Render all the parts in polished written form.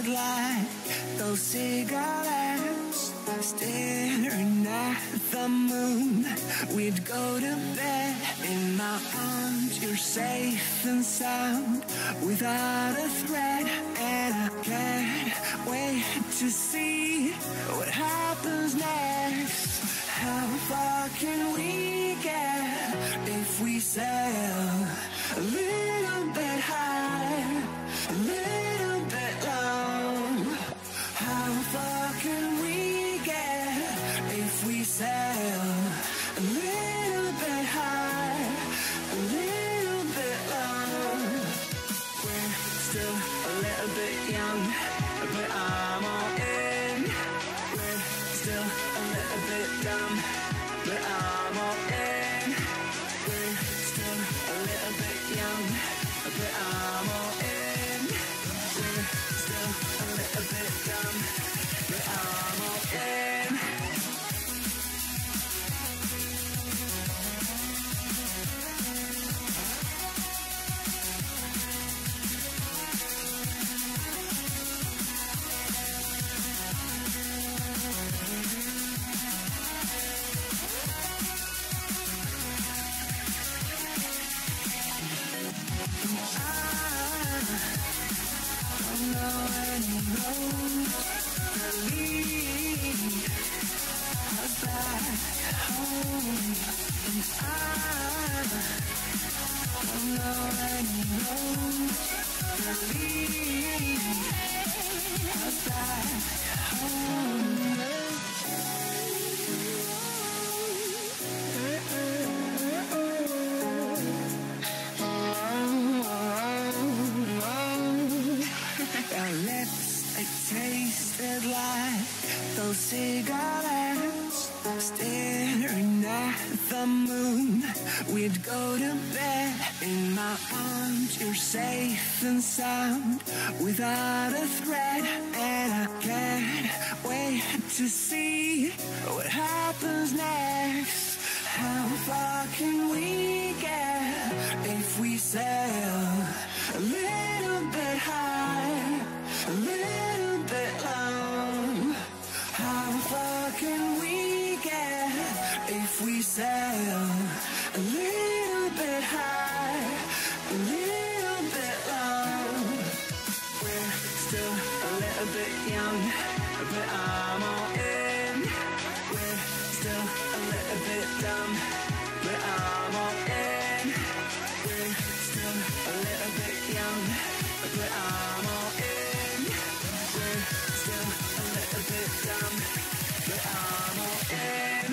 like those cigarettes, staring at the moon. We'd go to bed in my arms, you're safe and sound, without a threat. And I can't wait to see what happens next. How far can we get if we sail a little bit high, a little bit long? How far can we get if we sail a little bit high, a little bit long? We're still a little bit young, but I'm all in. We're still a little bit dumb, but I'm all in. We're still a little bit young, but I'm all in. We're still a little bit dumb, but I'm all in. Our lips, they tasted like those cigarettes, staring at the moon. We'd go to bed in my arms, you're safe and sound, without a threat. And I can't wait to see what happens next. How far can we get if we sail a little bit high, a little bit long? How far can we get if we sail a little bit high, a little bit long? We're still a little bit young, but I'm all in. We're still a little bit dumb, but I'm all in. We're still a little bit young, but I'm all in. We're still a little bit dumb, but I'm all in.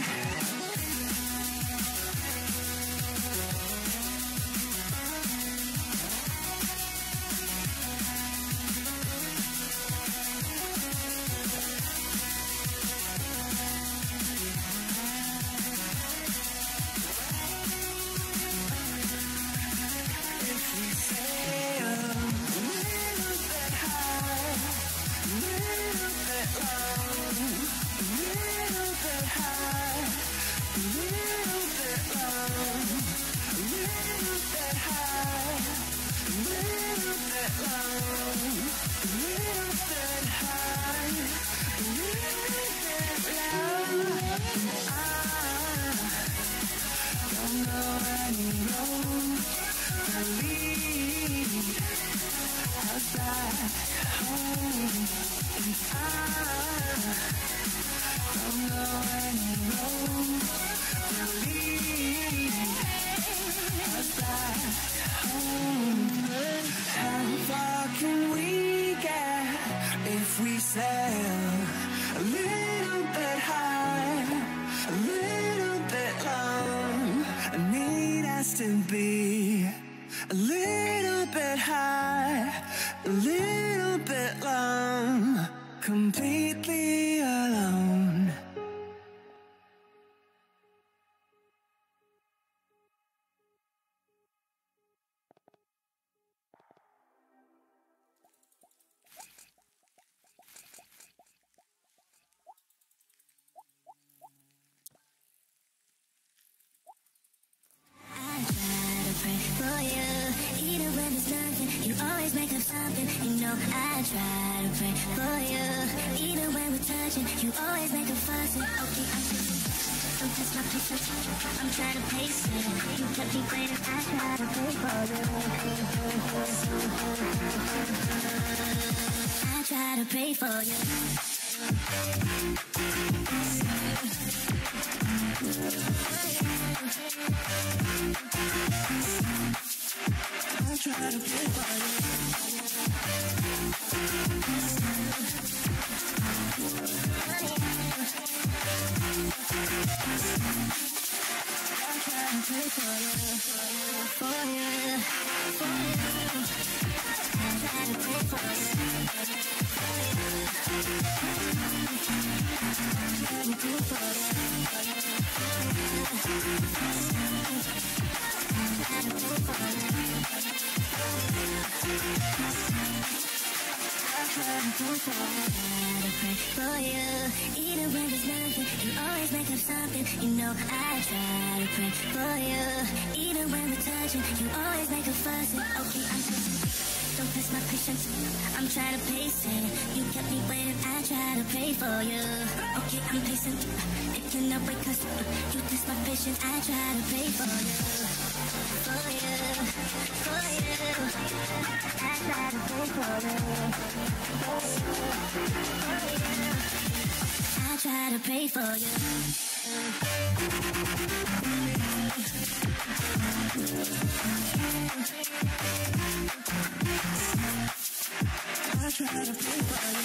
If we sail a little bit high, a little bit long, I need us to be a little bit high, a little bit long, completely alone. For you, even when there's nothing, you always make up something. You know I try to pray, I'm trying to pace it. You kept me waiting, I try to pray for you. I try to pray for you. I try to pray for you. For you, even when there's nothing, you always make up something. You know I try to pray for you. Even when we're touching, you always make a fuss. Okay, I'm patient. Don't test my patience. I'm trying to pace it. You kept me waiting. I try to pray for you. Okay, I'm patient. It cannot wait 'cause you test my patience. I try to pray for you. For you, for you. I try to pray for you. I try to pray for you. I try to pray for you.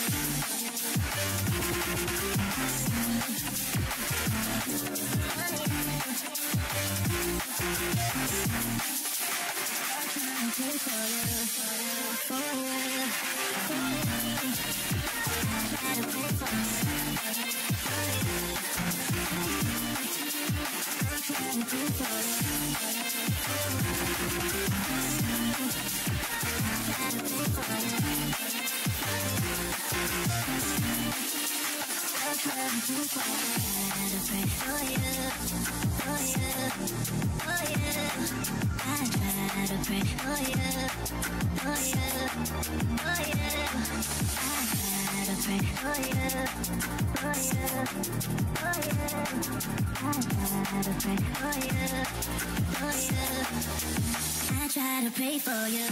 I try to pray for you.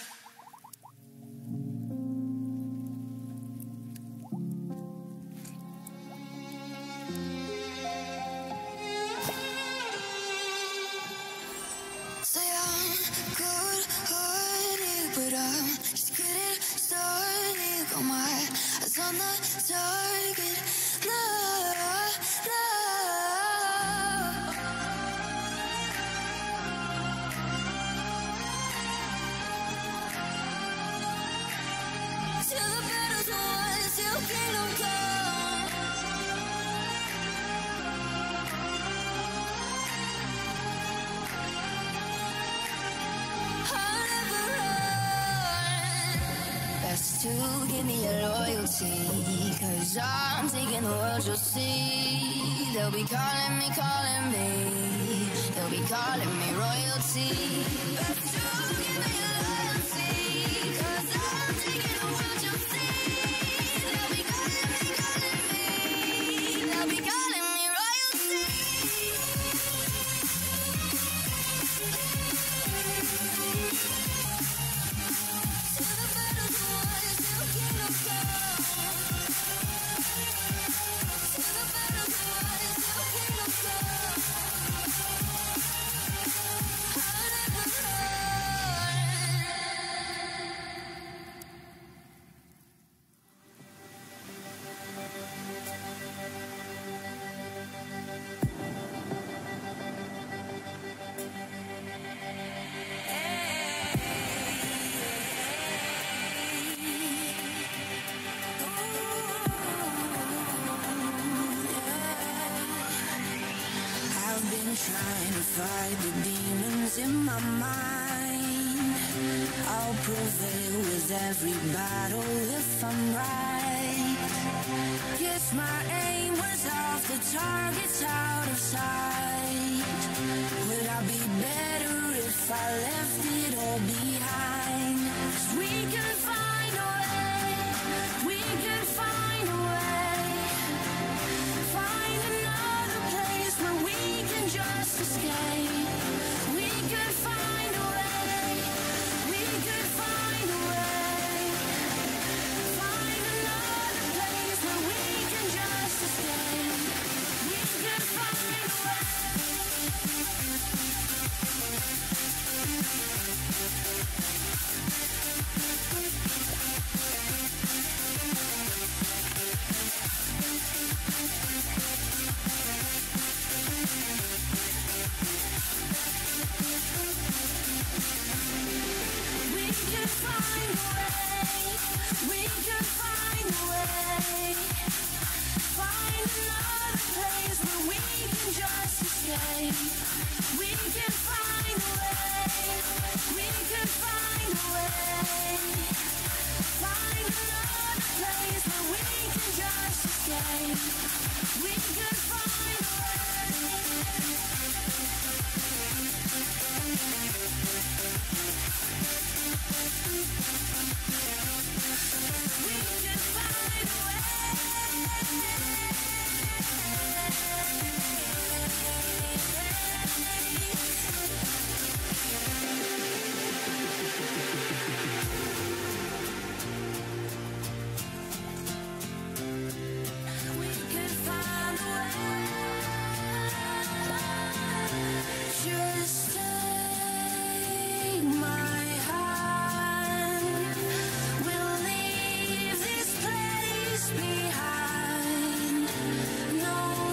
Say I'm good-hearted, but I'm just getting started. Got my eyes on the target. No, no. Till the battle's won, till kingdom come. I'll never run. Best to give me your loyalty, 'cause I'm taking the world, you'll see. They'll be calling me, they'll be calling me royalty. Best to give me your loyalty, 'cause I'm taking the world, you'll see. They'll be calling me, they'll be calling me royalty. Till the battle's won, till kingdom come. Till the battle's won, till kingdom come. I'll never run. I've been trying to fight the demons in my mind. I'll prevail with every battle if I'm right. Guess my aim was off, the target's out of sight. Would I be better if I left it all behind? 'Cause we can find a way, we can find a way. Find another place where we can escape. We can find a way. We can find a way. Find another place where we can just escape. We can find a way. We can find a way. We can find a way. Just take my hand. We'll leave this place behind. No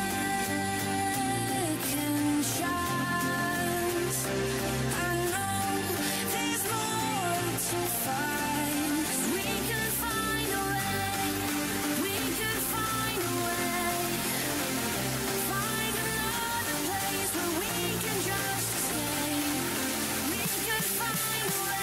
second chance. I know there's more to find. We can find a way. We can find a way. Find another place where we can just escape. We can find a way.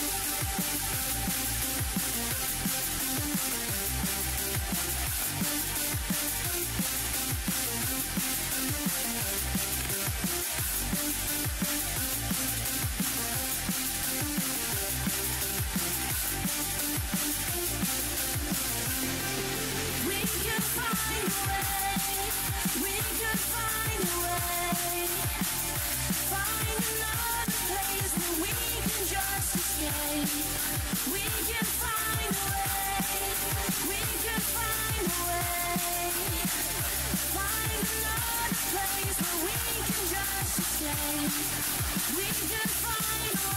We can find a way. We can find a way. Find another place where we can just escape. We can find a way. We can find a way. Find another place where we can just escape. We can find a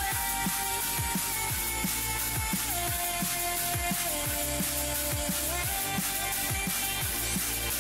way.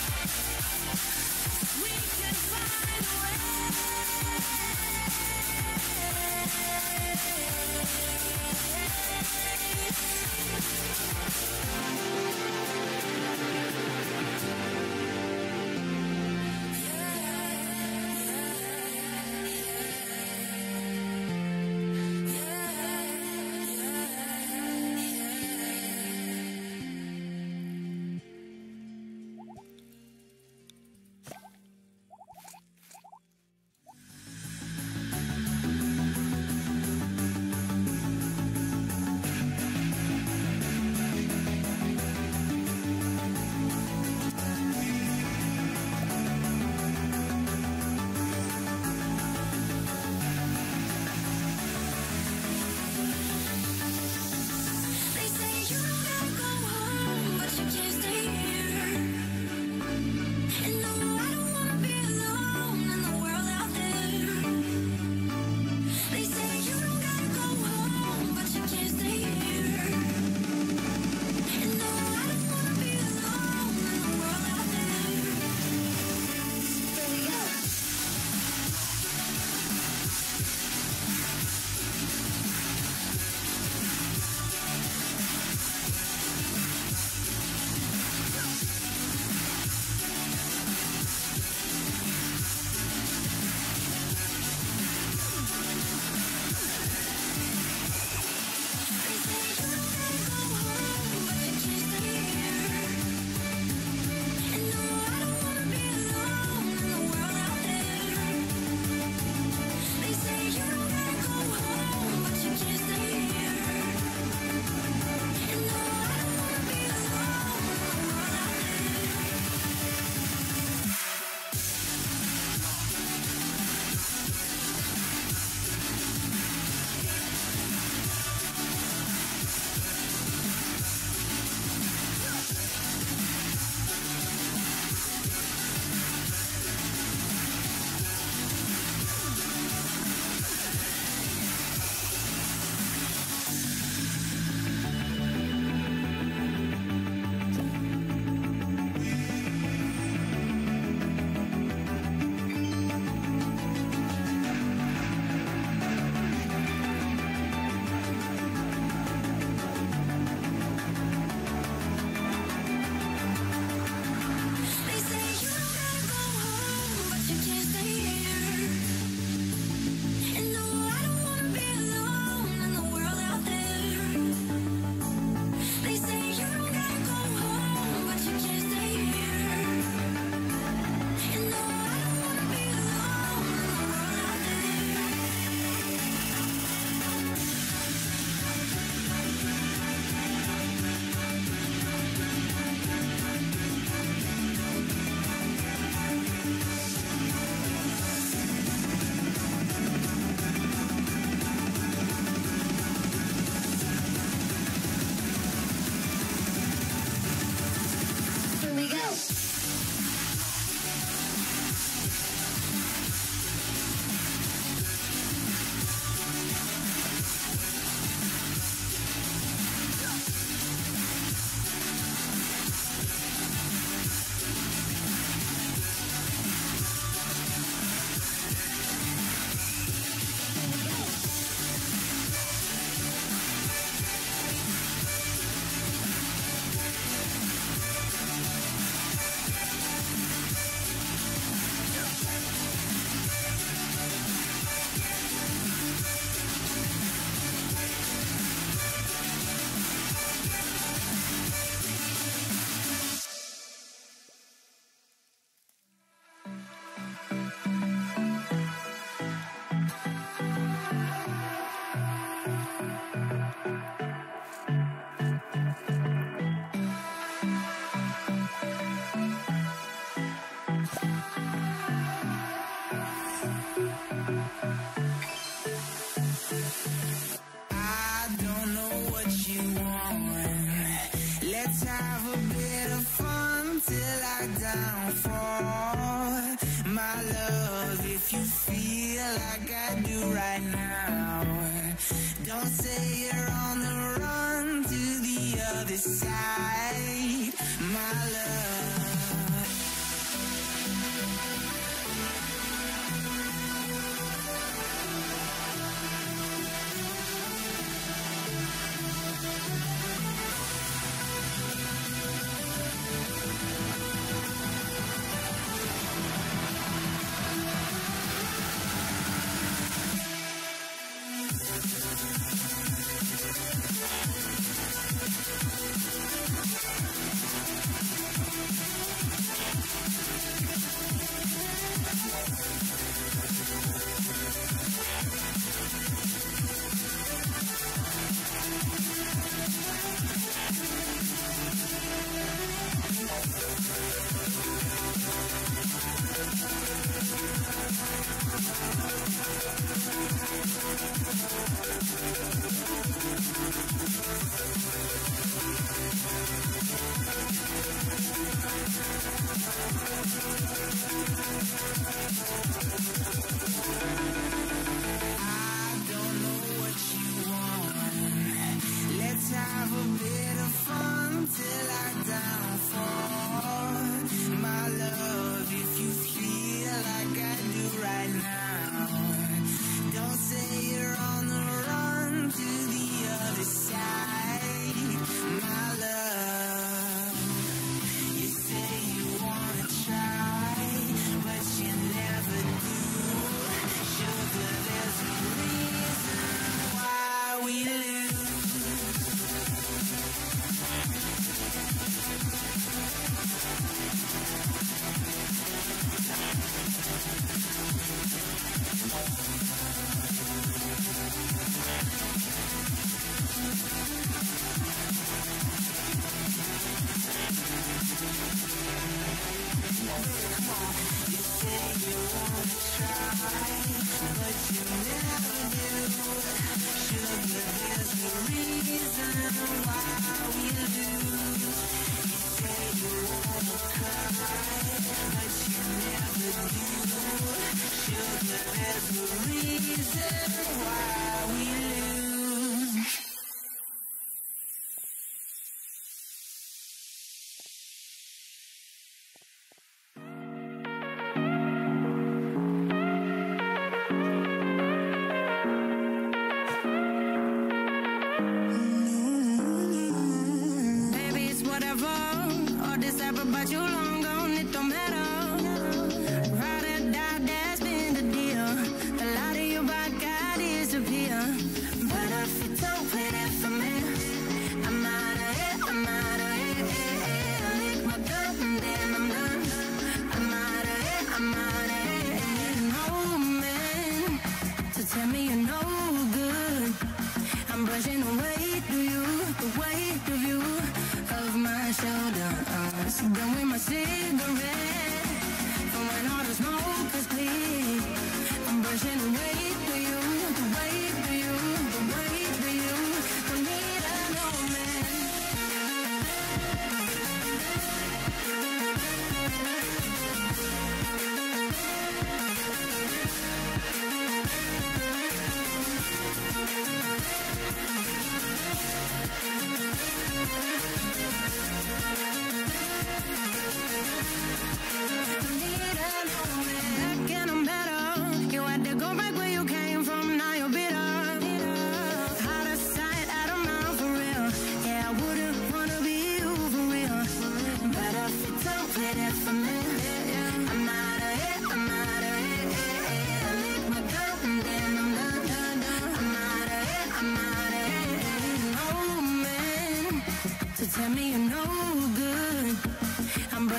Ride or die, that's been the deal. The light of your back, I disappear.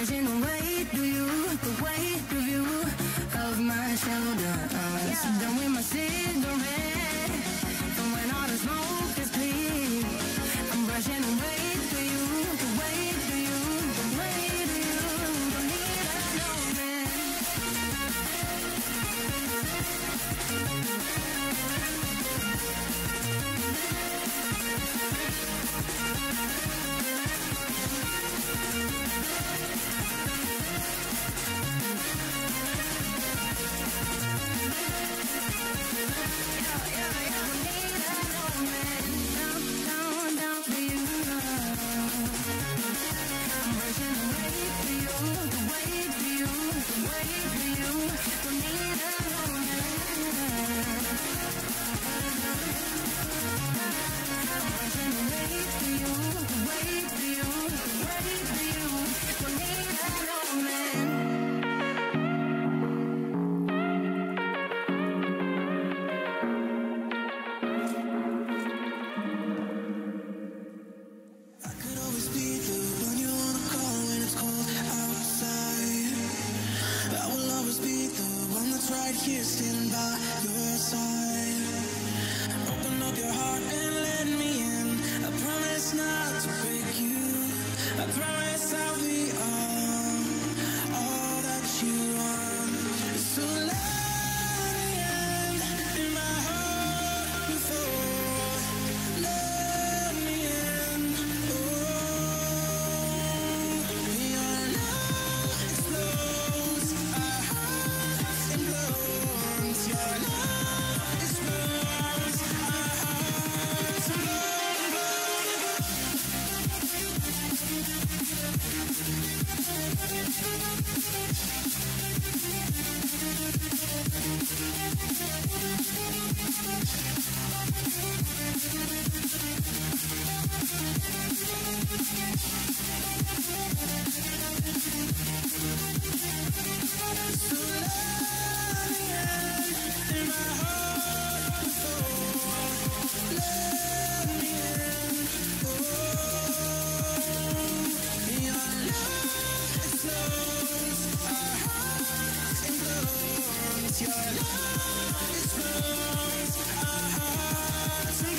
brushing the weight of you, off my shoulders. Done with my cigarette, and when all the smoke is clear, I'm brushing the weight of you, the weight of you, the weight of you. Don't need another man. Here standing by your side. Open up your heart and let me in. I promise not to break you. I promise I'll be all that you want. So let me in my heart before. Let me in. Oh, your love explodes our hearts and blows. Your love explodes our hearts and blows. So let me in my heart before. Let me in. Oh, your love explodes our hearts and blows. Your love explodes our hearts and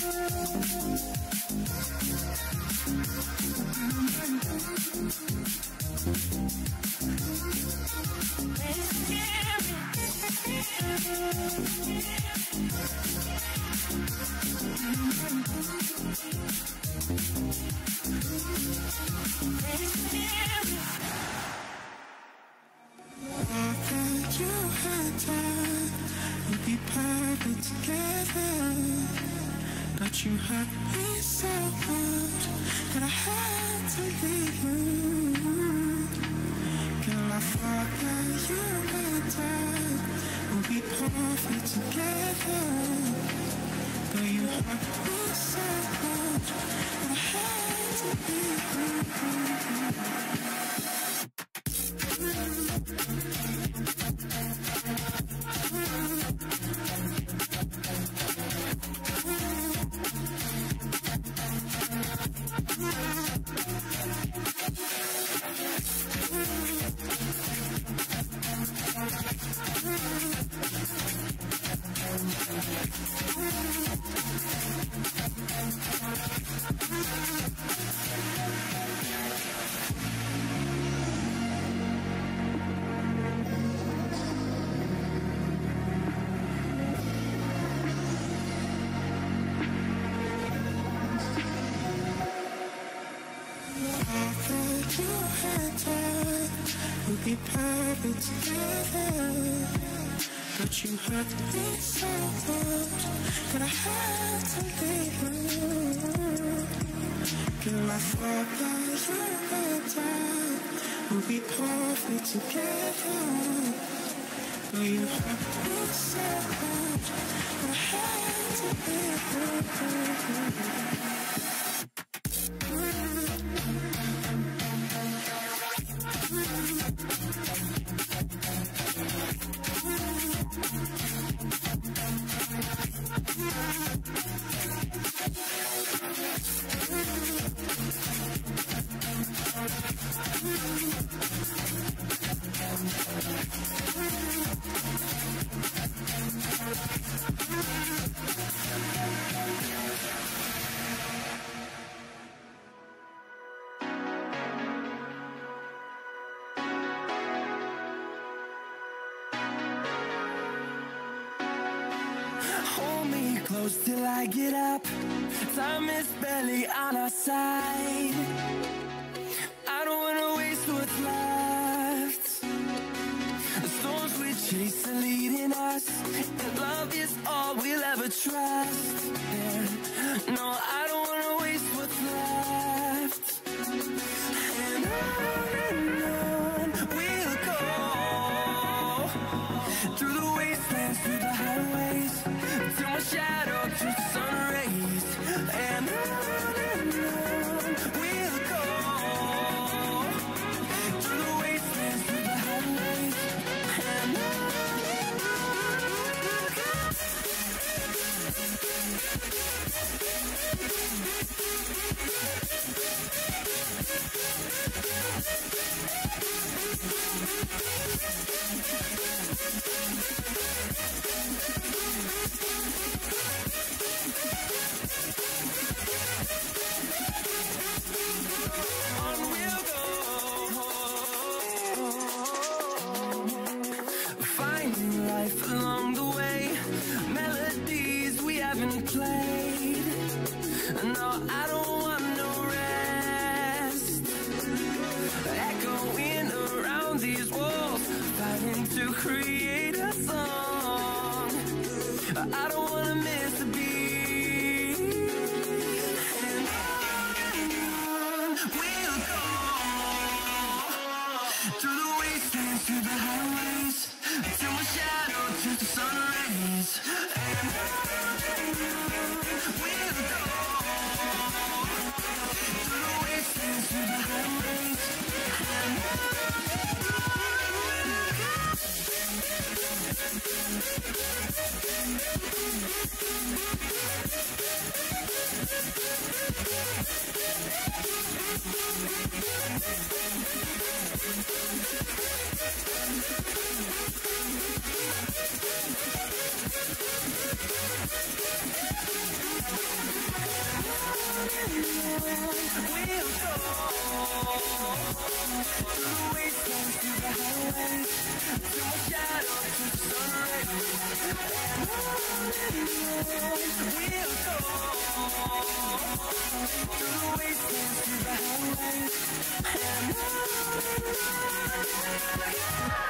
But you hurt me so much that I had to leave you. Girl, I thought that you and I would be perfect together. But you hurt me so much that I had to leave you. We'll be perfect together. But you hurt me so much that I had to leave you. Girl, I thought that you and I would be perfect together. But you hurt me so much that I had to leave you. Hold me close till I get up. Time is barely on our side. I don't wanna waste what's left. The storms we chase are leading us, and love is all we'll ever trust. Yeah. No, I don't wanna waste what's left. And on we'll go, through the wastelands, through the highways, till my shadow turns to sun rays. And on we'll go, through the wastelands, through the highways. And along the way, melodies we haven't played. No, I don't want no rest. Echoing around these walls, fighting to create a song. I don't wanna miss a beat. And on we'll go, through the wastelands, through the highways, till my shadow turns to sun rays. And we'll go, through the wastelands, through the highways. We'll go through the wastelands, through the highways, through my shadows, through the sun rays, and on. We'll go through the wastelands, through the highways, and on.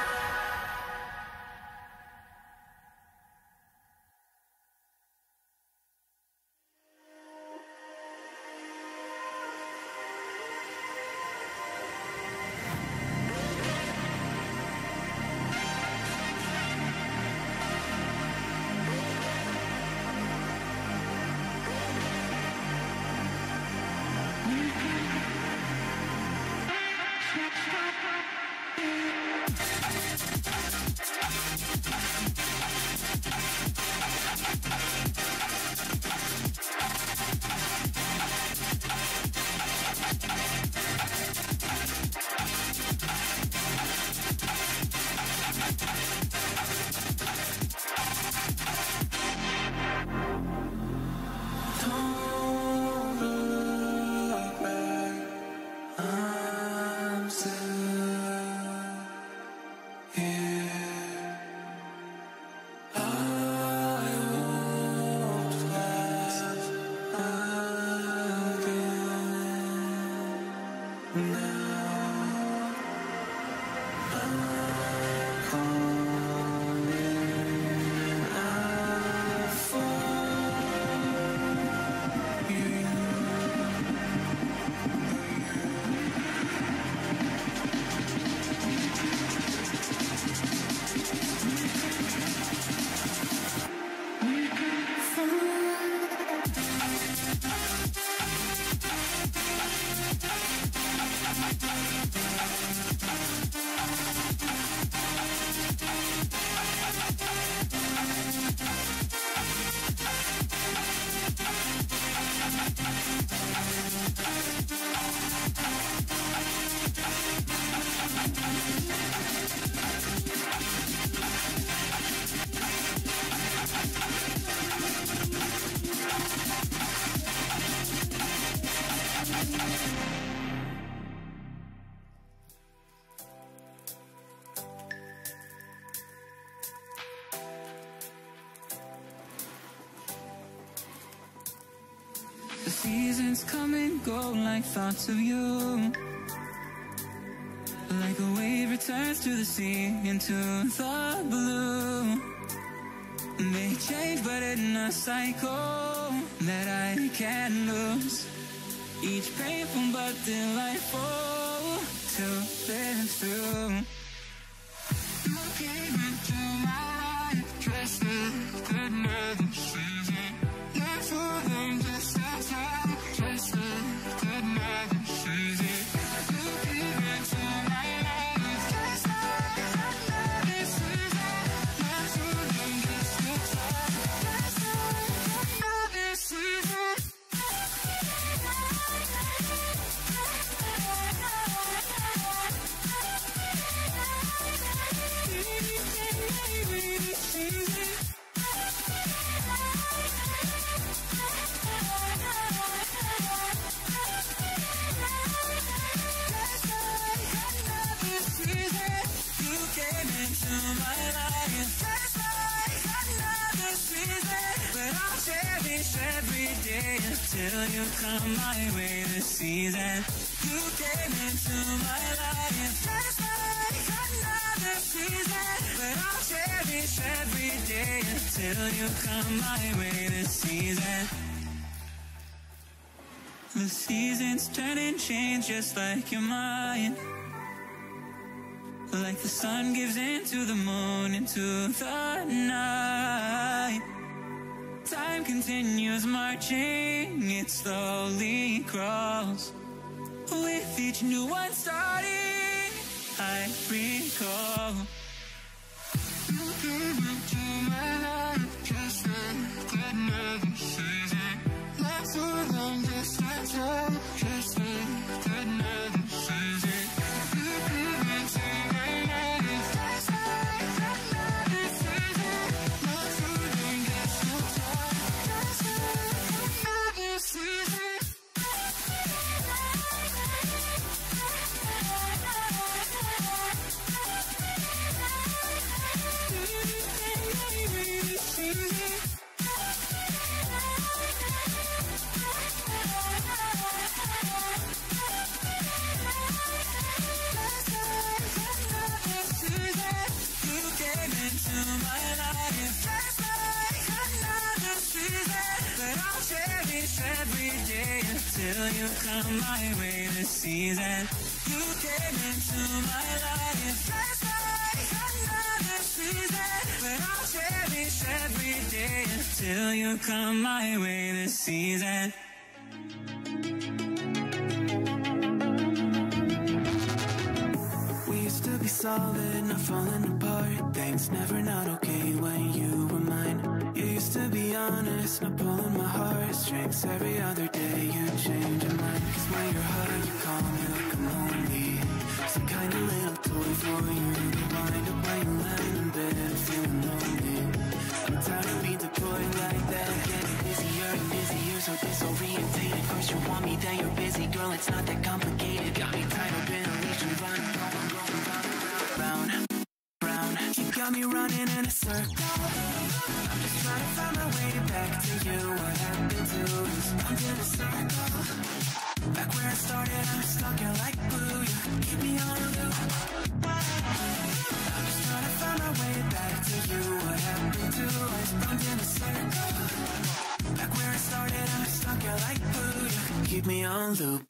The seasons come and go like thoughts of you. Like a wave returns to the sea into the blue. They change but in a cycle that I can't lose. Each painful but delightful to live through. You came into my life dressed in another season. Not for them, just as I dressed in another season. You came into my life dressed in another season. Not for them, just as I dressed in another season. Every day until you come my way this season. You came into my life just like another season. But I'll cherish every day until you come my way this season. The seasons turn and change just like your mind. Like the sun gives into the moon, into the night. Time continues marching, it slowly crawls. With each new one starting, I recall. You came into my life just like another season. Not for long, just like time, just like another season. You came into my life just like another season. Not for long, just like time, just like another season. till you come my way this season. You came into my life, that's like another season, but I'll cherish every day until you come my way this season. We used to be solid, not falling apart. Things never not okay when you were mine. You used to be honest, not pulling my heartstrings. Every other day you change your mind. Cause when you're high you call me like I'm lonely. Some kind of little toy for you to wind up while you lying in bed and feeling lonely. I'm tired of being deployed like that. Getting busier and busier, so disorientated. First you want me, then you're busy. Girl, it's not that complicated. Got me tied up in a leash and running round, round. You got me running in a circle. I'm just trying to find my way back to you. What happened to us? I'm in a circle. Back where I started, I'm stuck in like glue. You keep me on a loop. I'm just trying to find my way back to you. What happened to us? I'm in a circle. Back where I started, I'm stuck in like glue. You keep me on loop.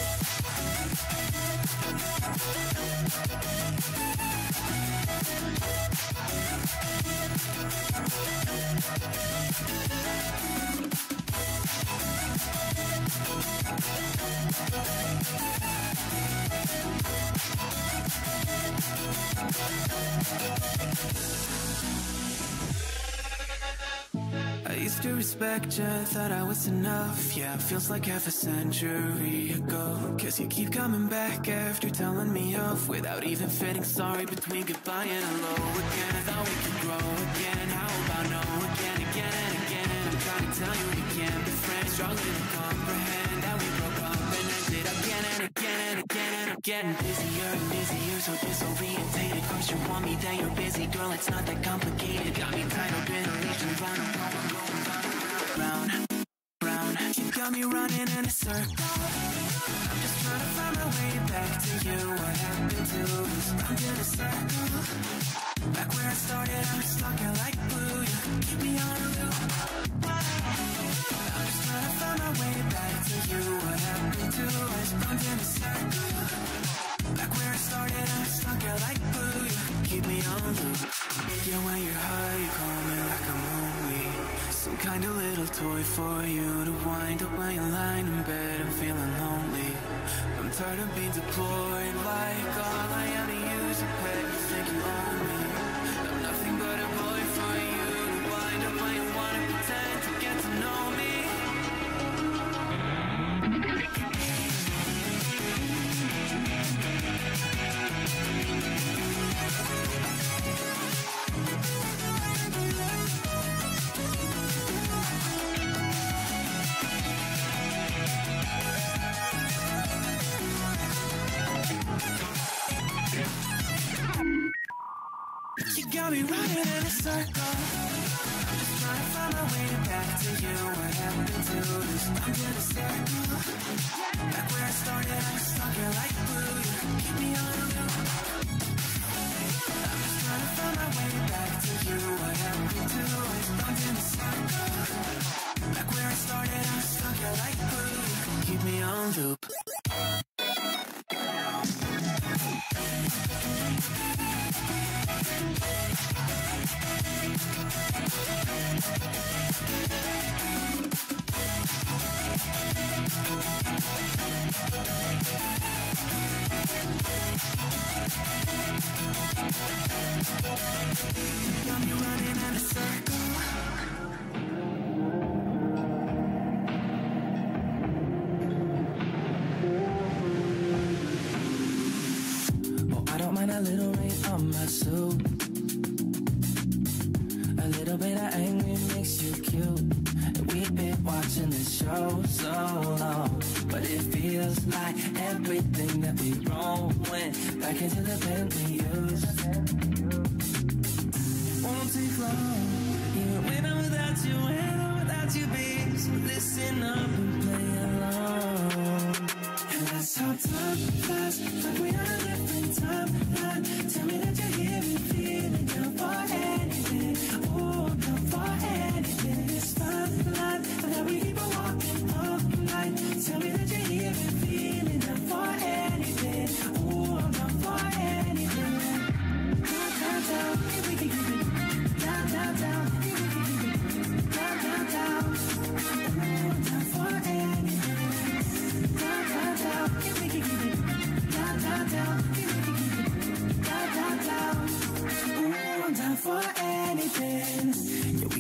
I used to respect you, thought I was enough. Yeah, it feels like half a century ago. Cause you keep coming back after telling me off, without even feeling sorry between goodbye and hello again. I thought we could grow again. How about no again, again and again? I'm trying to tell you we can't be friends. Struggling to comprehend that we broke up and ended again and again and again. And I'm getting busier and busier, so disorientated. First you want me, then you're busy. Girl, it's not that complicated. Got me tied up in a leash and running round, round. You got me running in a circle. I'm just trying to find my way back to you. What happened to us? I'm in a circle. Back where I started, I'm stuck in like glue. You keep me on a loop. I'm just trying to find my way back to you. What happened to us? I'm in a circle. Back where I started, I'm stuck in like glue. You keep me on loop. Yeah, when you're high, you call me like I'm lonely. Some kind of little toy for you to wind up when you're lying in bed and feeling lonely. I'm tired of being deployed like all I am to use a pet. You think you own me? I'm nothing but a boy for you to wind up when you wanna pretend to get to know me. You got me running in a circle. I'm just trying to find my way back to you. What happened to us? I'm in a circle. Back where I started, I'm stuck here like glue. You keep me on a loop. I'm just trying to find my way back to you. What happened to us? I'm in a circle. Back where I started, I'm stuck here like glue. You keep me on loop. Got me running in a circle. Oh, I don't mind a little rain on my suit. A little bit of angry makes you cute. And we've been watching this show so long, but it feels like everything that we wrong went back into the bed we used. Won't take long, even when I'm without you, babe. So listen up and play along. And that's how time flies, like we're on a different timeline. Tell me that you're here and feeling down for anything. Oh, down for anything. It's fine line, and now we keep on walking all night. Tell me that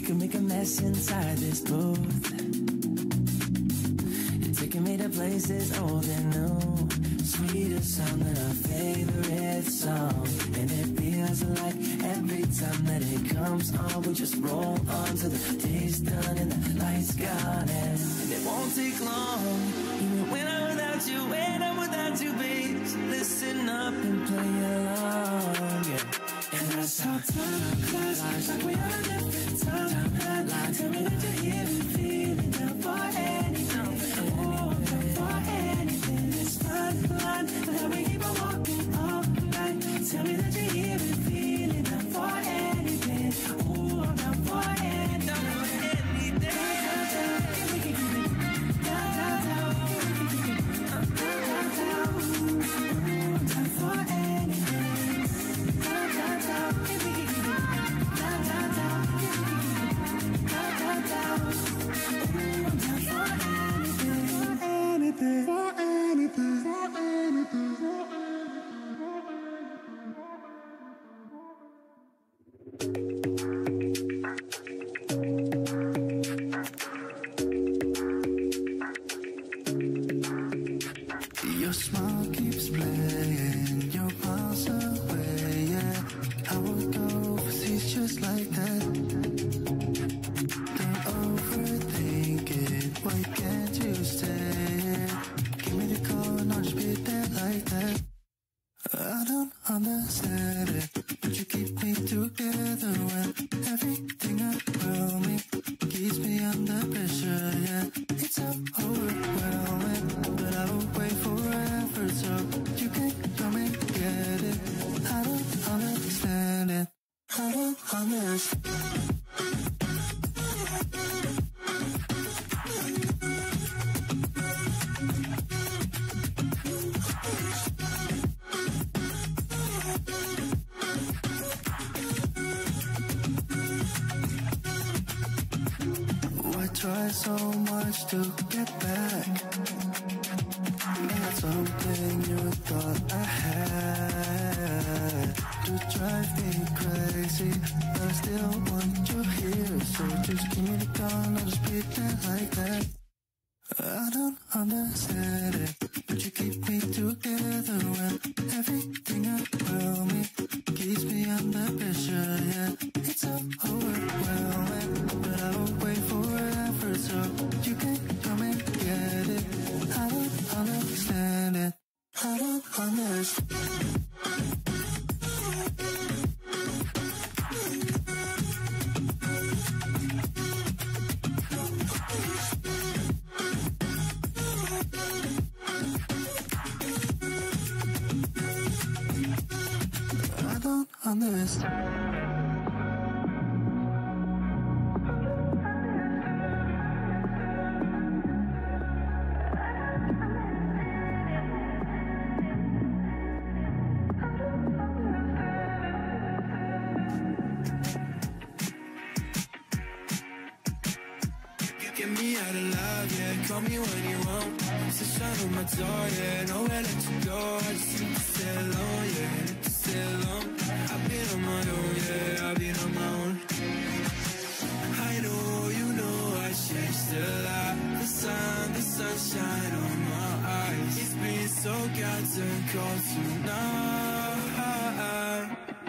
can make a mess inside this booth. You're taking me to places old and new, sweeter sound than our favorite song. And it feels like every time that it comes on, we just roll on till the day's done and the lights gone. And it won't take long, even when I'm without you, when I'm without you, babe. So listen up and play along, yeah. And that's how time flies, like we on a different timeline. Tell me that you're here and feeling down for anything. Oh, down for anything. It's fine, and how we keep on walking all night. Tell me that you're here and feeling down for anything. Oh, I'm down for anything. Down for anything. Down, we can keep it. Down, we can keep it. Down, down for anything. Your smile keeps playing, you're miles away, yeah. I would go overseas just like that. Don't overthink it, why can't you stay? Give me the call and I'll just be there like that. I don't understand it, but you keep me together when everything around me keeps me under pressure, yeah. It's so overwhelming, but I will wait forever so you can come and get it. I don't understand it, I don't understand. Try so much to get back. Not something you thought I had to drive me crazy, but I still want you here. So just give me the call and I'll just pretend like that. I don't understand it, but you keep me together when everything around me keeps me under pressure, yeah. It's so overwhelming, but I will wait forever so you can come and get it. I don't understand it, I don't understand. Understand. Get me out of love, yeah. Call me when you want. It's a shine on my door, yeah. Nowhere let you go. I just need to stay alone, yeah. Need to stay alone. I've been on my own, yeah. I've been on my own. I know, you know, I changed a lot. The sunshine on my eyes. It's been so goddamn cold tonight.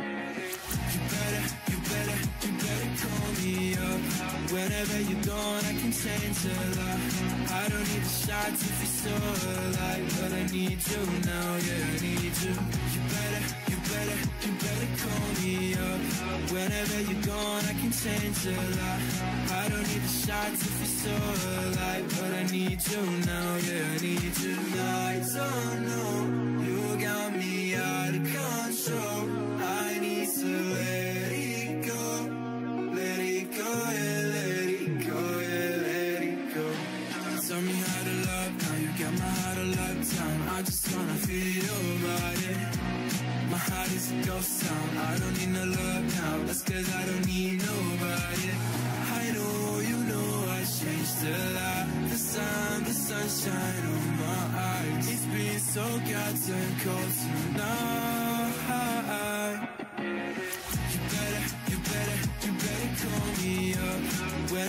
You better call me up. Whenever you're gone, I can change a lot. I don't need the shots if you're so alive, but I need you now, yeah, I need you. You better call me up. Whenever you're gone, I can change a lot. I don't need the shots if you're so alive, but I need you now, yeah, I need you. I don't know, you got me out of control. I need to let it go, let it go, yeah, let it go, yeah, let it go. Tell me how to love, now you got my heart a lockdown. I just wanna feel your body. My heart is a ghost town. I don't need no love now. That's cause I don't need nobody. I know, you know, I changed a lot. The sunshine on my eyes. It's been so goddamn cold tonight. You better call me up.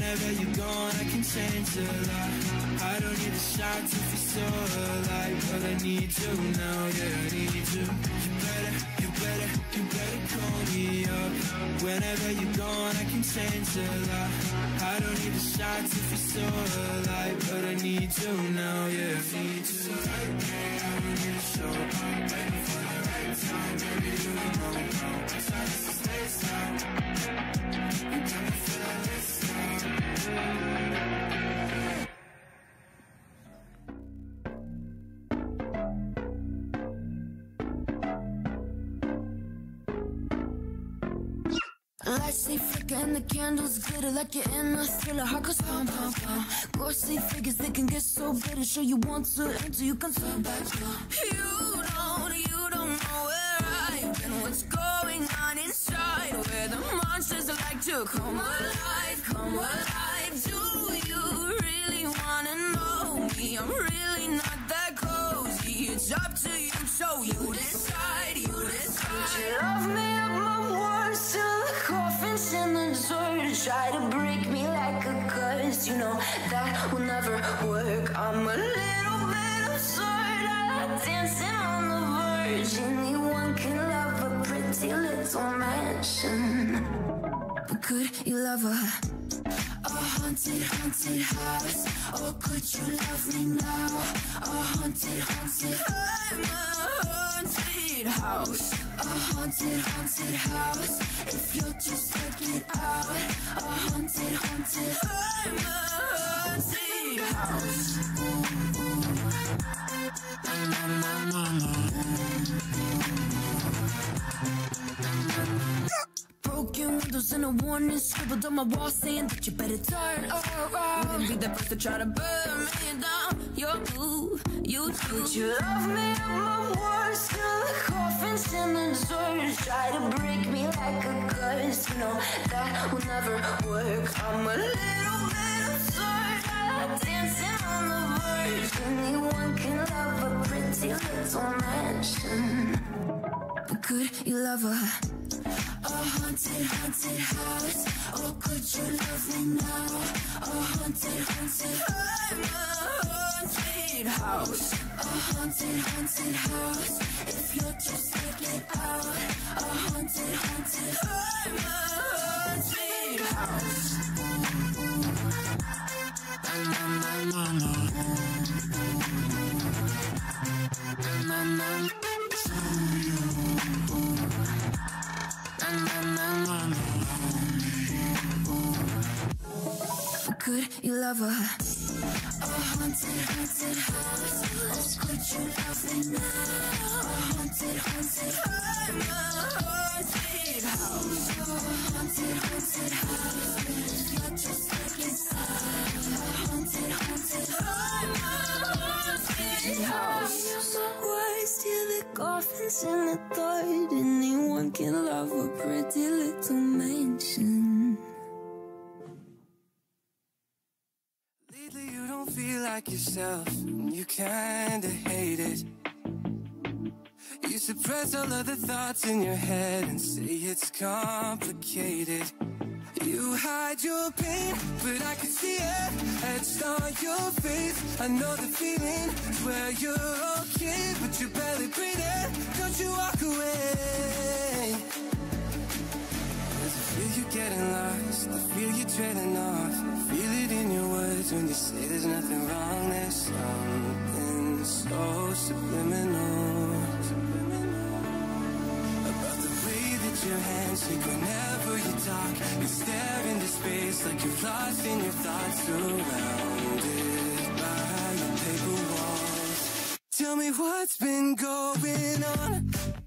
Whenever you're gone, I can change a lot. I don't need a shot to feel so alive, but I need you now, yeah, I need you. You better call me up. Whenever you're gone, I can change a lot. I don't need a shot to feel so alive, but I need you now, yeah, I need you. I don't need a show, I'm waiting for the right time. Baby, you know now, I try to stay strong. You got me feeling this strong. Lights they flicker and the candles glitter like you're in a thriller. Heart goes pum pum pum. Ghostly figures they can get so bitter. Sure you want to enter, you can turn back. You don't know where I've been. What's going on inside? Where the monsters like to come alive, come alive. Do you really wanna know me? I'm really not that cozy. It's up to you, so you decide, you decide. Would you love me up my words till the coffin's in the dirt? Try to break me like a curse, you know that will never work. I'm a little bit absurd, I like dancing on the verge. Anyone can love a pretty little mansion, but could you love a haunted, haunted house? Or could you love me now? A haunted, haunted, I'm a haunted house. A haunted, haunted house. If you're just looking out, a haunted, haunted, I'm a haunted house. Broken windows and a warning scribbled on my wall saying that you better turn around. Wouldn't be the first to try to burn me down. You too. Would you love me up my words till the coffin's in the dirt? Try to break me like a curse, you know that will never work. I'm a little bit absurd, I like dancing on the verge. Anyone can love a pretty little mansion, but could you love a haunted, haunted house? Or could you love me now? A haunted, haunted, I'm a haunted house. A haunted, haunted house. If you're just looking out, a haunted, haunted, I'm a haunted house. Could you love a haunted, haunted house? Or could you love me now? A haunted, haunted, I'm a haunted house. A haunted, haunted house. If you're just looking inside, a haunted, haunted, I'm a haunted house. Words till the coffin's in the dirt. Anyone can love a pretty little mansion. You don't feel like yourself, you kinda hate it. You suppress all of the thoughts in your head and say it's complicated. You hide your pain, but I can see it etched on your face. I know the feeling where you're okay, but you're barely breathing. Don't you walk away. I feel you getting lost, I feel you trailing off. I feel it in your words when you say there's nothing wrong. There's something so subliminal about the way that your hands shake whenever you talk. You stare into space like you're lost in your thoughts, surrounded by your paper walls. Tell me what's been going on.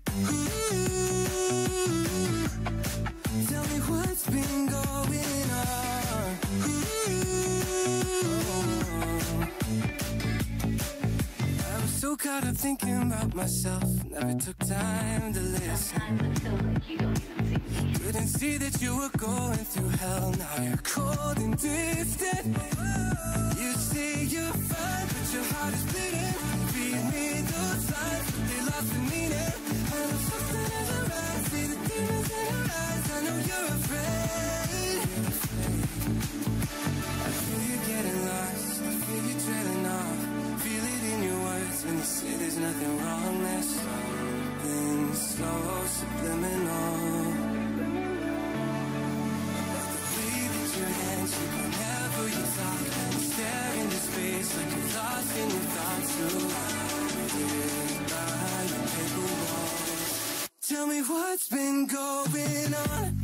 Tell me what's been going on. I was so caught up thinking about myself, never took time to listen. Couldn't see that you were going through hell, now you're cold and distant. You say you're fine, but your heart is bleeding. Feed me those signs, they lost the meaning. I know something isn't right, see the demons in your eyes. I know you're afraid. Tell me what's been going on.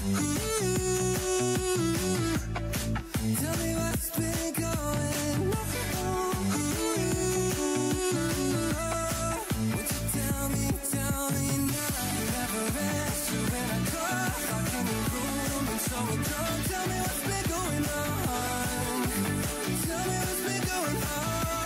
Tell me what's been going on. Would you tell me now? You never answer when I call. Locked in the room and so alone. Tell me what's been going on. Tell me what's been going on.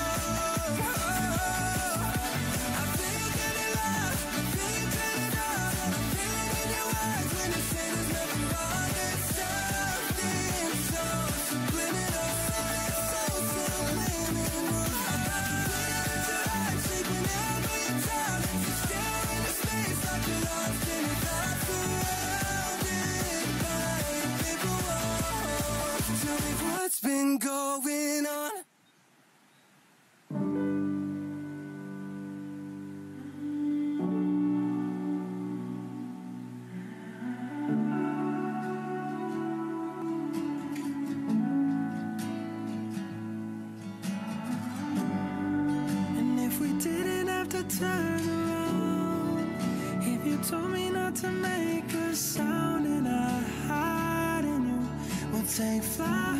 I feel you getting lost. I feel you turning on. And I'm feeling in your eyes when you say there's nothing wrong. There's something so subliminal. So subliminal. I'm about to put out your eyes, shaking out when you talk. You stare into space like you're lost in a dark, surrounded by a paper wall. Tell me what's been going on. And if we didn't have to turn around, if you told me not to make a sound and I hide in you, we'll take flight.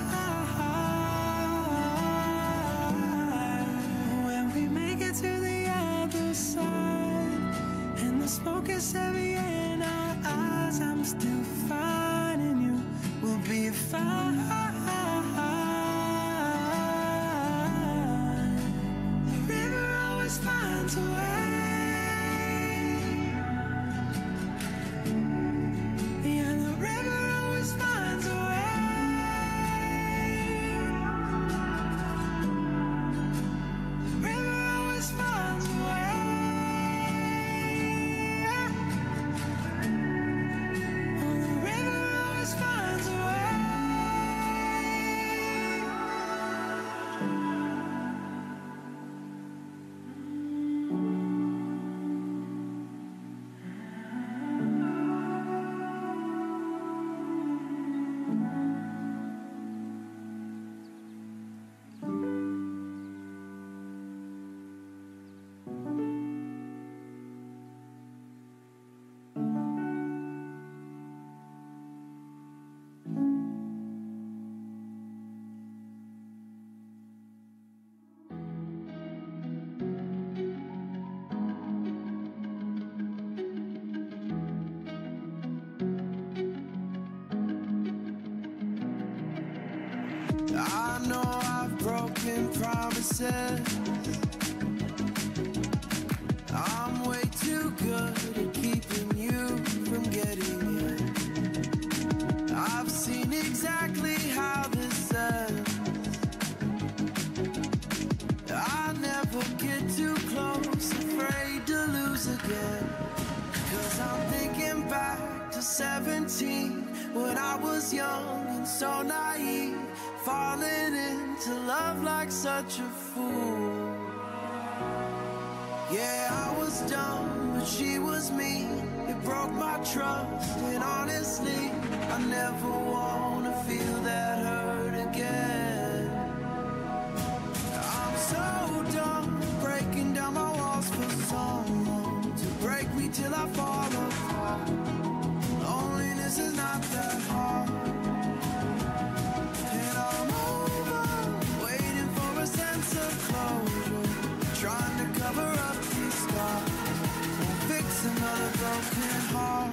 When we make it to the other side, and the smoke is heavy in our eyes, I'm still finding you. We'll be fine. The river always finds a way. Yeah, the river always finds a way. The river always finds a way. Oh, the river always finds a way. I know I've broken promises. I'm way too good at keeping you from getting in. I've seen exactly how this ends. I never get too close, afraid to lose again. 'Cause I'm thinking back to 17, when I was young and so naive, falling into love like such a fool. Yeah, I was dumb, but she was me. It broke my trust, and honestly, I never wanna feel that hurt again. I'm so done breaking down my walls for someone to break me till I fall apart. Loneliness is not that hard. And I'm over, waiting for a sense of closure, trying to cover up these scars, won't fix another broken heart.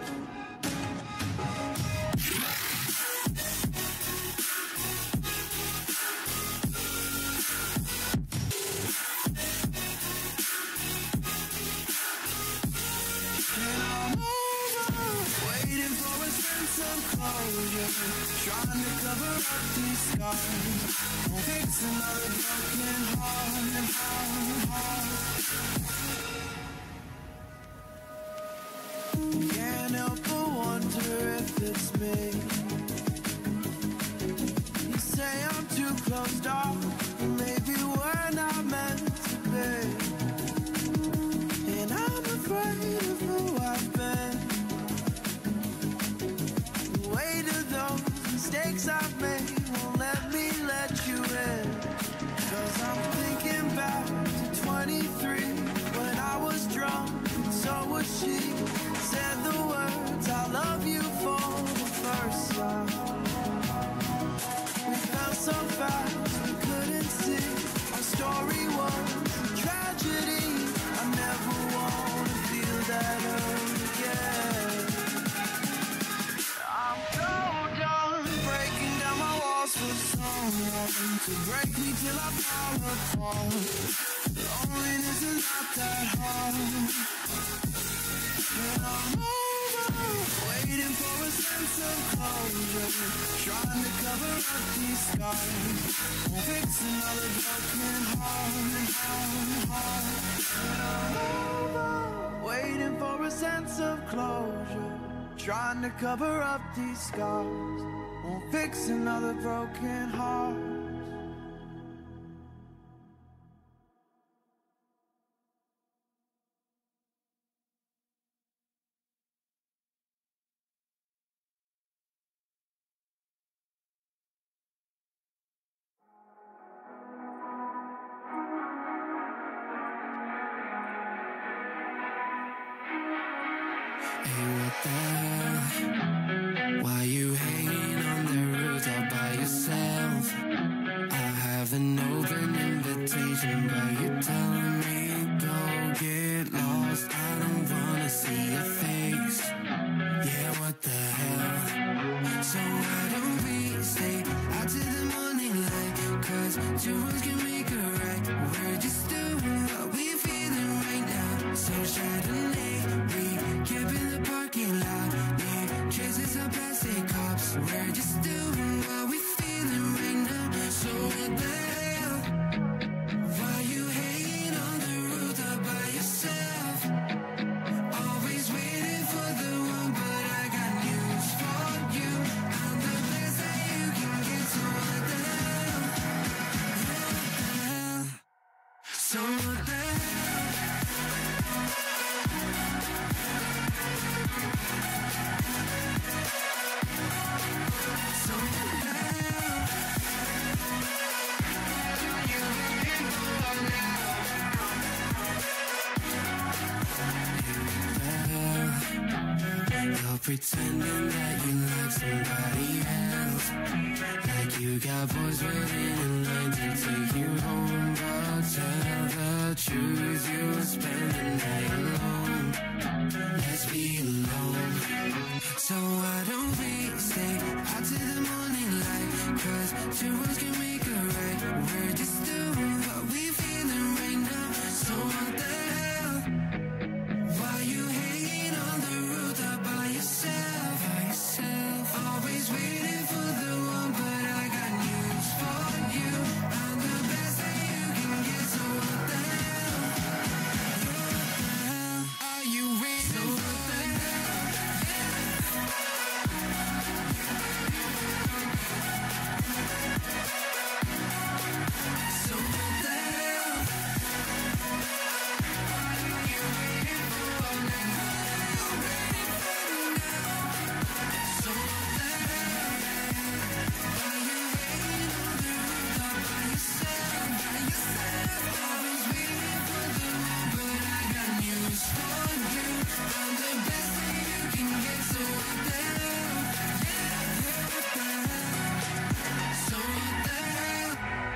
And I'm over, waiting for a sense of closure, trying to cover up these scars, won't fix another broken heart. Can't help but wonder if it's me. You say I'm too closed off, maybe we're not meant to be. And I'm afraid of who I've been. The weight of those mistakes I've made won't let me let you in. 'Cause I'm thinking back to 23, when I was drunk and so was was she said the words I love you for the first time. We fell so fast we couldn't see. Our story was a tragedy. I never want to feel that hurt again. I'm so done breaking down my walls for someone to break me till I fall apart. Loneliness is not that hard. And I'm over, waiting for a sense of closure, trying to cover up these scars, won't fix another broken heart. And I'm over, waiting for a sense of closure, trying to cover up these scars, won't fix another broken heart. Why you hanging on the roof all by yourself? I have an open invitation, but you're telling me go get lost. I don't wanna see your face. Yeah, what the hell? So why don't we stay out to the morning light? Cause two words can make a right. We're just doing what we're feeling right now. So Chardonnay, we camp in the parking lot. Traces of plastic cups. We're just doing what we're feeling right now. So what the hell? Why you hanging on the roof all by yourself? Always waiting for the one, but I got news for you. I'm the best that you can get. So what the hell? What the hell? So what the hell? Pretending that you like somebody else, like you got boys waiting in line to take you home. But tell the truth, you'll spend the night alone. Let's be alone. So why don't we stay out to the morning light? Cause two words can make a right. We're just doing what we're feeling right now. So what the hell? Why you hanging on the roof all by yourself? Always waiting for the one, but I got news for you. I'm the best that you can get. So what the hell? What the hell are you waiting for? So what the hell? So what the hell? What are you waiting for now? So what the hell? Why you hanging on the roof all by yourself? Always waiting for the one, but I got news for you. I'm the best that you can get. So what the hell? What the hell? So what the hell?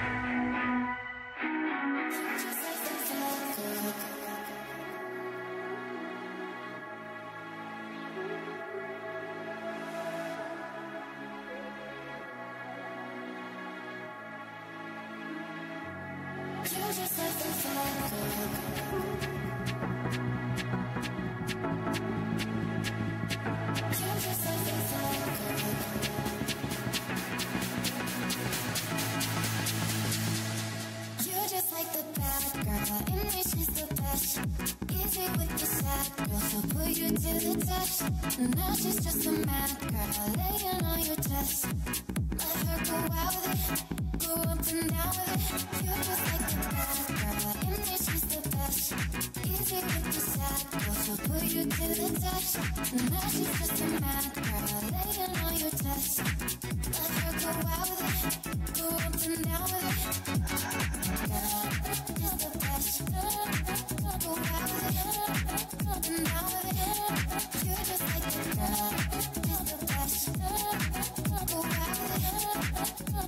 You just like the bad girl, and this is the best. Easy with the sad girl, so put you to the test. Now she's just a mad girl, laying on your chest. Let her go out with it, go up and down with it. You're just like the bad girl, and this is the best. Easy with the sad girl, so put you to the test. Now she's just a mad girl, laying on your chest. Let her go out with it, go up and down with it. Girl, just the best. Go out with it, up and down with it.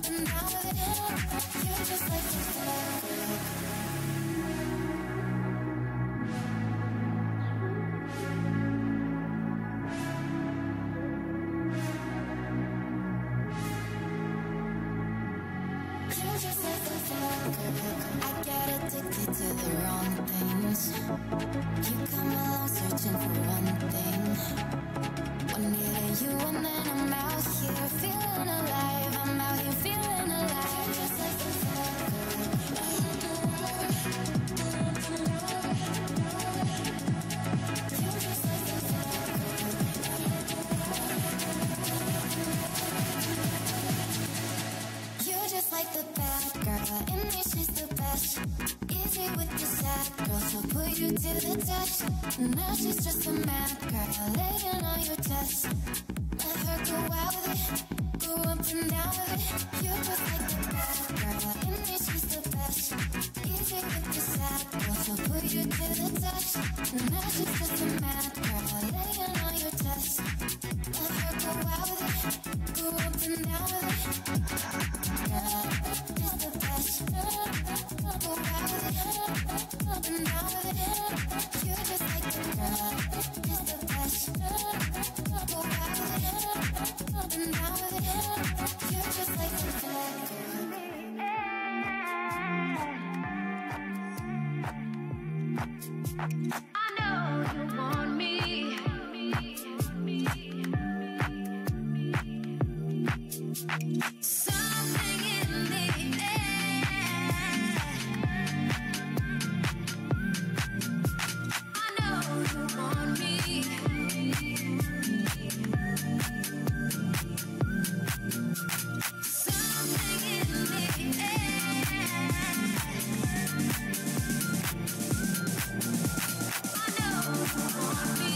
and down with it. You're just like the flow. You're just like the flow. I get addicted to the wrong things. You come along searching for one thing. One near you and then I'm out here feeling alive. I'm out here feeling alive. You're just like the flow. You're just like the flow. You're just like the bad girl. In me she's the best. Easy with the sad girl, she'll put you to the test. Now she's just a mad girl, laying on your chest. Let her go out with it, go up and down with it. You're just like the bad girl. In me she's the best. Easy with the sad girl, she'll put you to the test. Now she's just a mad girl, laying on your chest. Let her go out with it, go up and down with it. Girl, is the best. Go out with it, up and down with it. You're just like the girl, is the best. Go out with it, up and down with it. You're just like the girl. I know you want me. Something in the air. I know you want me. Something in the air. I know you want me.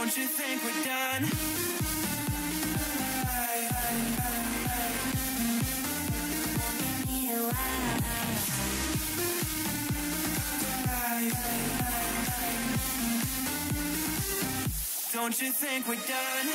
Don't you think we're done? Don't you think we're done?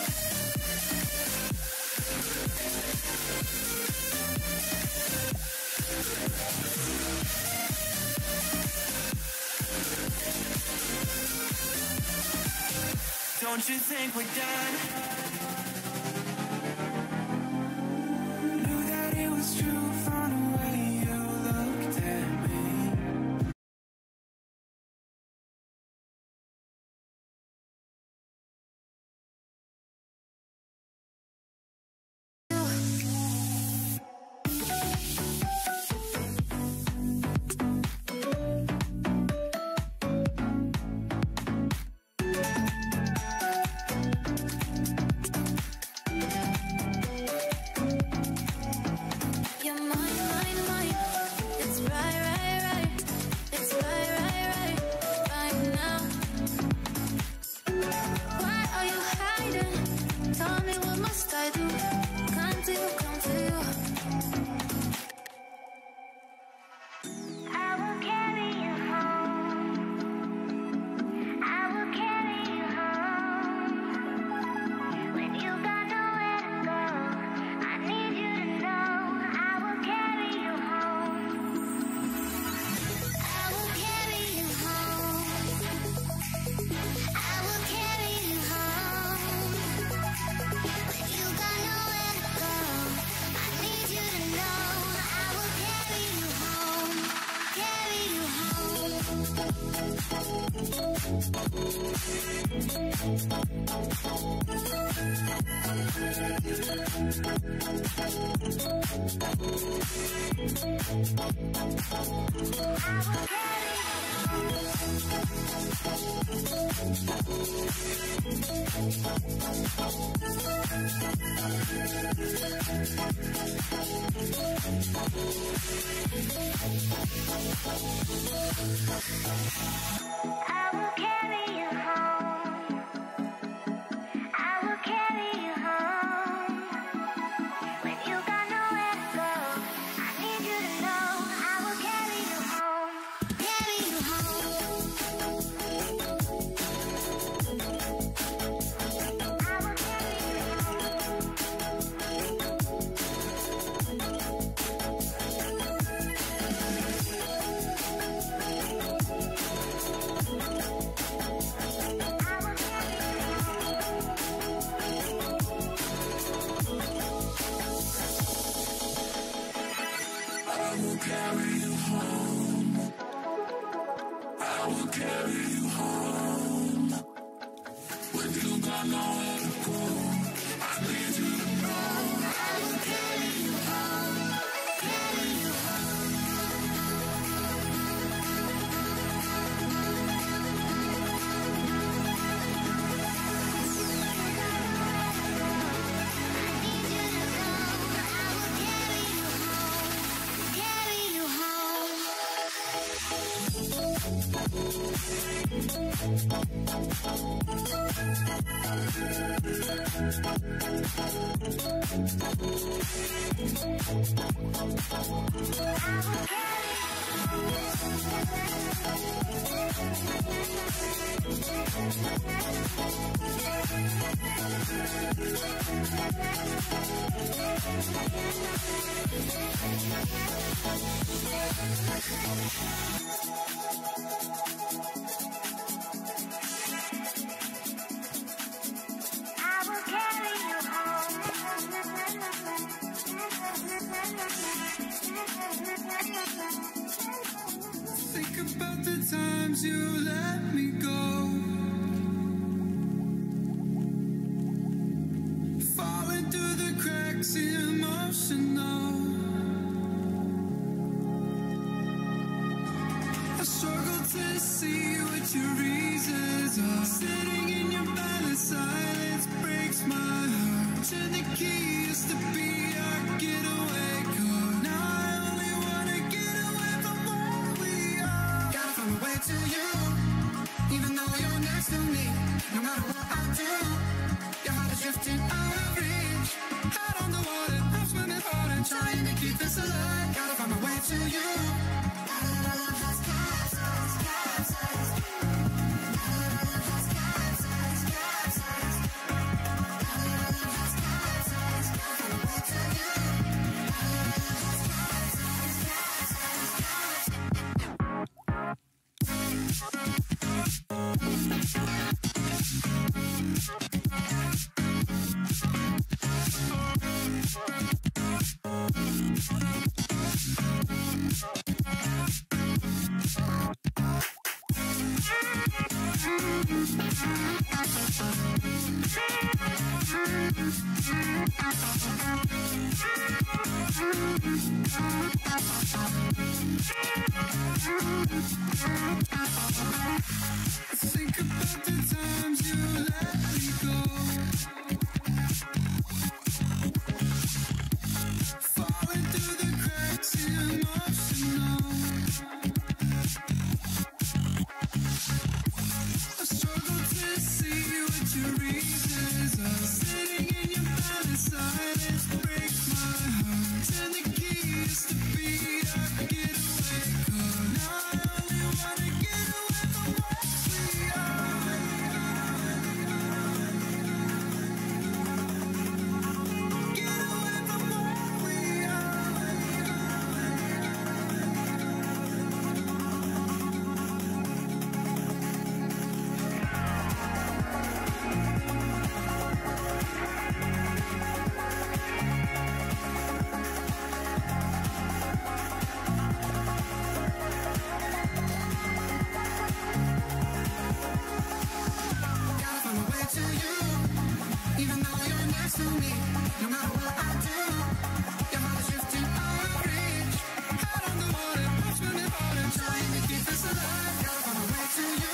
Don't you think we're done? Knew that it was true from the way you looked at me. Think about the times you let me go, falling through the cracks, emotional. I struggle to see what your reasons are. Sitting in your violent silence breaks my heart. Turn the key used to be our getaway car. Now I only wanna get away from where we are. Gotta find a way to you, even though you're next to me. No matter what trying to keep this alive. Gotta find my way to you. Think about the times you let me go, falling through the cracks, emotional. I struggle to see what your reasons are. Sitting in your bed in silence breaks my heart. Turn the keys to beat up, get away. 'Cause now I only wanna get away from what we are. Get away from what we are. Gotta find my way to you, even though you're next to me. No matter what I do, your heart is drifting out of reach. Out on the water, I'm swimming hard and trying to keep this alive. Gotta find my way to you.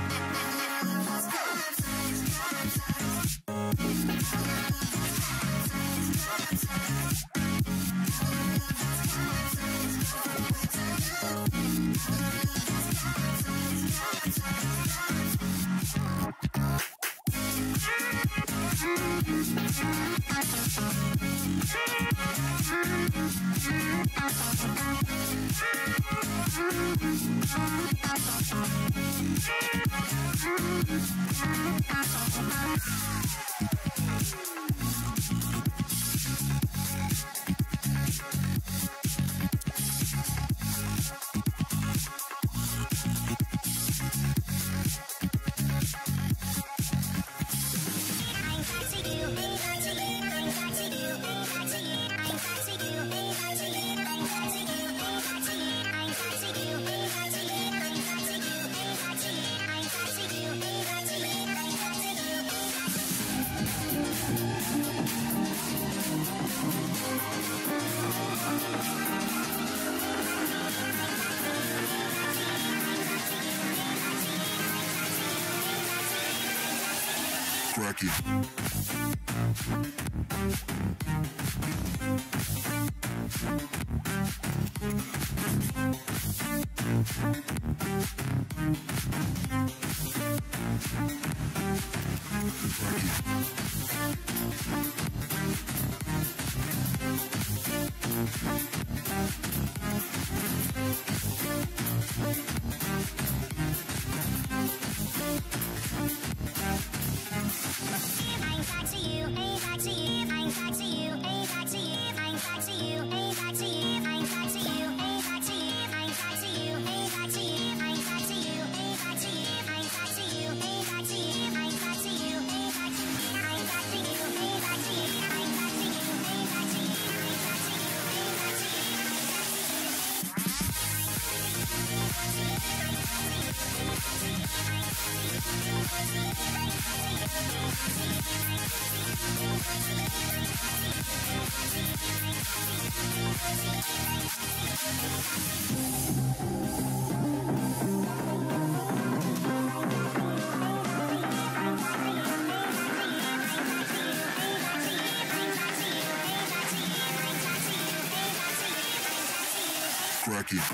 Crack it. Crack it.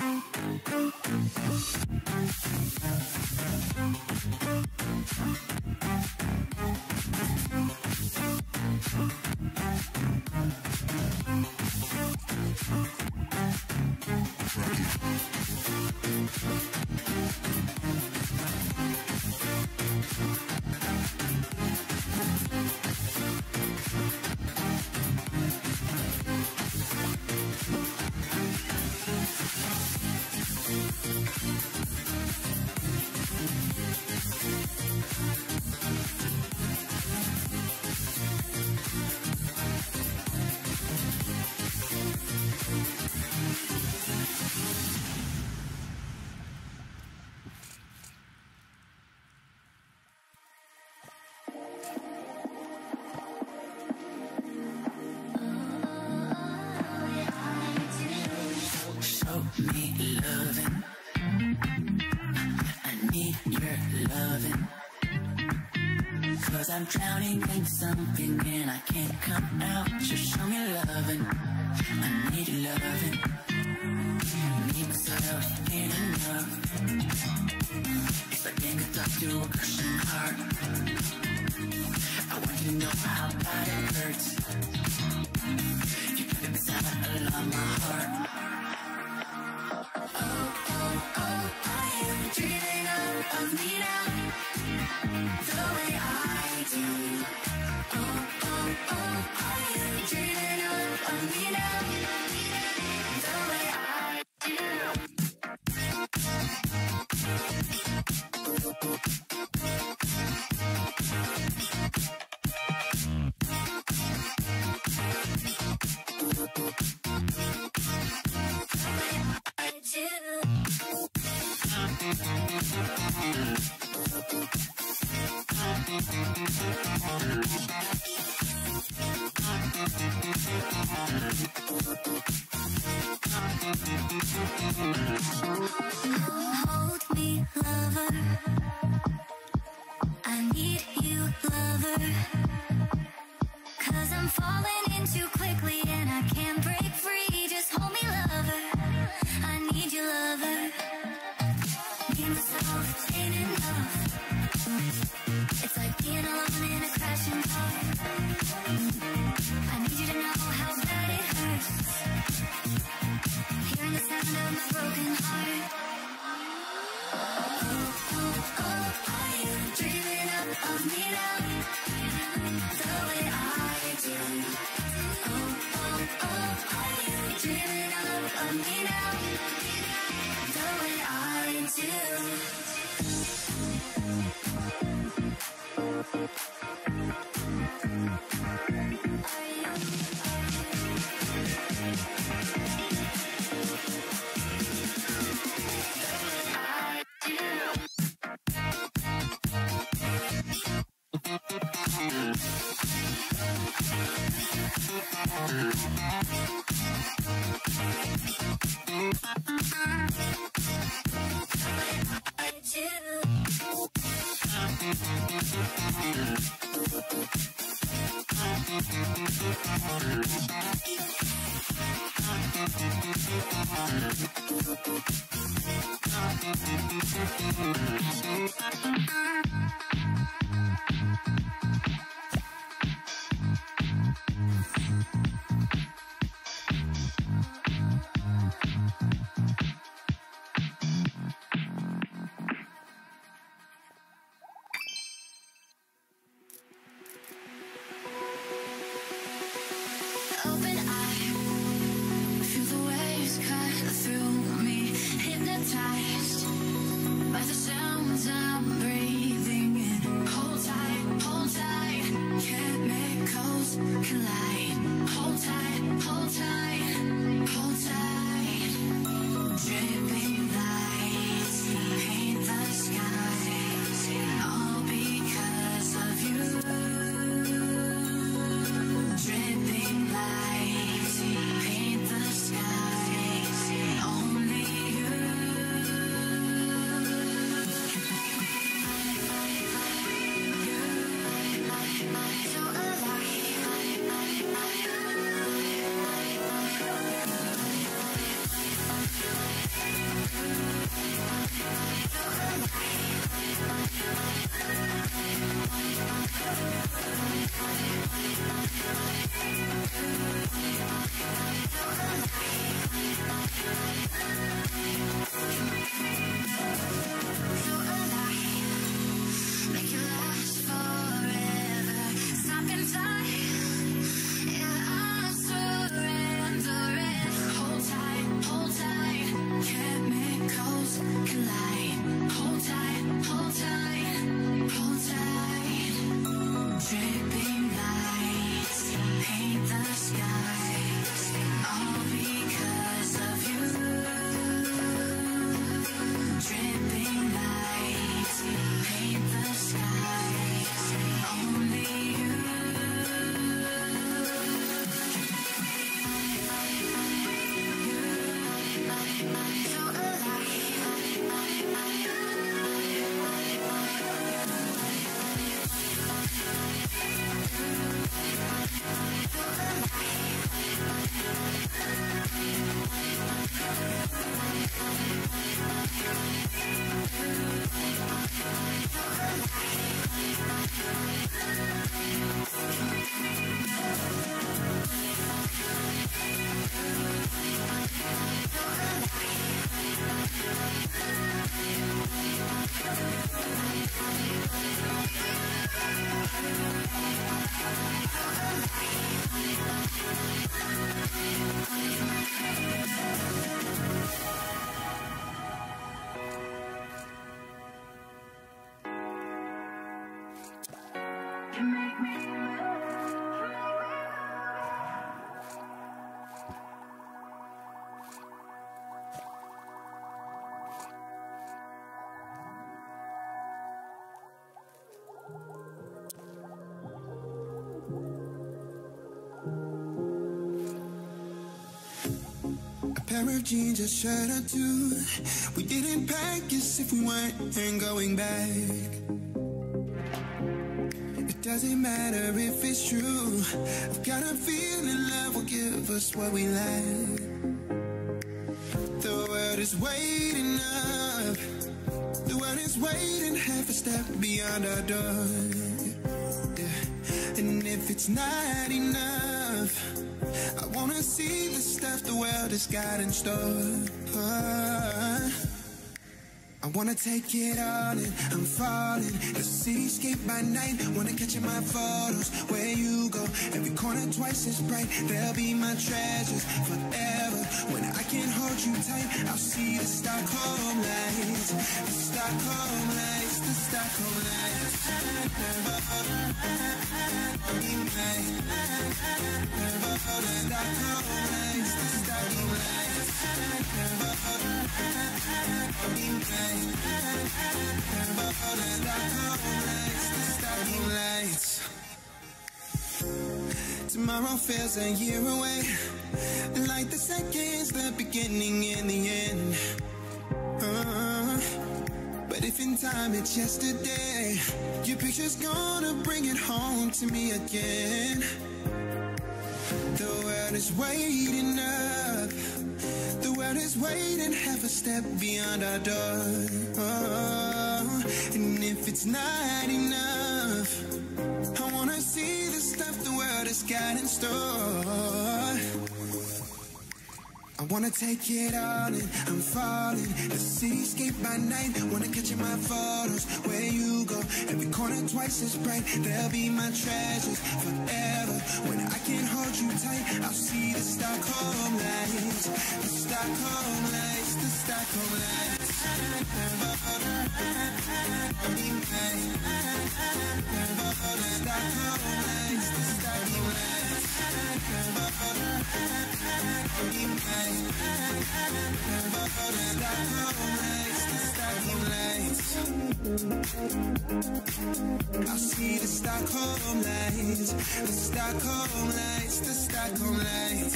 I'm drowning in something and I can't come out. Just show me loving. I need loving. Need myself, ain't enough. It's like being a dog to a crushing heart. I want you to know how bad it hurts. You put it inside along my heart. Oh, oh, oh, I am dreaming of me now. The way I do. Oh, oh, oh, I am dreaming of me now. The way I do. Hold me, lover. I need you, lover. 'Cause I'm falling in too quickly and I can't break free. Just hold me, lover. I need you, lover. Give myself ain't enough. It's like being alone in a crashing car. I need you to know how bad it hurts. Hearing the sound of my broken heart. Oh, oh, oh, I am dreaming of me now. The way I do. Oh, oh, oh, I am dreaming of me now. The way I do. Open eye, feel the waves cut through me, hypnotized by the sounds I'm breathing in. pair of jeans, a shirt or two. We didn't pack as if we weren't going back. It doesn't matter if it's true. I've got a feeling love will give us what we lack. The world is waiting up. The world is waiting half a step beyond our door. Yeah. And if it's not enough, I wanna see the stuff the world has got in store. I wanna take it all in, I'm falling. The cityscape by night, wanna catch in my photos. Where you go, every corner twice as bright. They'll be my treasures forever. When I can't hold you tight, I'll see the Stockholm lights. The Stockholm lights, the Stockholm lights. The Stockholm lights, the Stockholm lights. Tomorrow feels a year away, like the seconds, the beginning and the end. But if in time it's yesterday, your picture's gonna bring it home to me again. The world is waiting up. The world is waiting half a step beyond our door. And if it's not enough, I wanna see the stuff the world has got in store. I wanna take it all in, I'm falling. The cityscape by night, wanna catch in my photos. Where you go, every corner twice as bright. They'll be my treasures forever. When I can't hold you tight, I'll see the Stockholm lights. The Stockholm lights, the Stockholm lights. The Stockholm lights, the Stockholm lights. I'll see the Stockholm lights, the Stockholm lights, the Stockholm lights.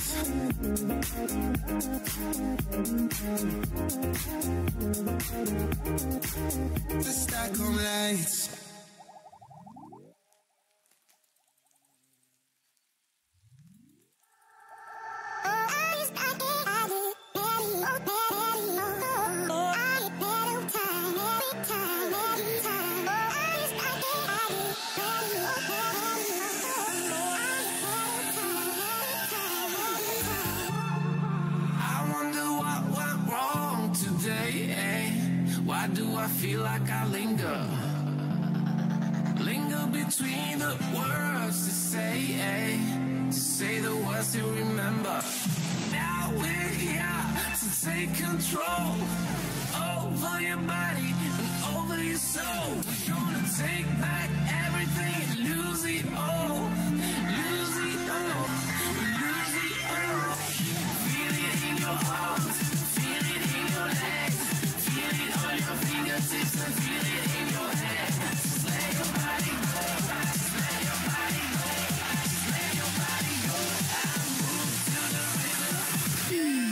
The Stockholm lights. I feel like I linger between the words to say the words to remember. Now we're here to take control over your body and over your soul. We're gonna take back everything and lose it all, lose it all, lose it all. Feel it in your arms, feel it in your legs, feel it on your fingertips and feel it in your head. Just let your body go, just let your body go, just let your body go and move to the rhythm.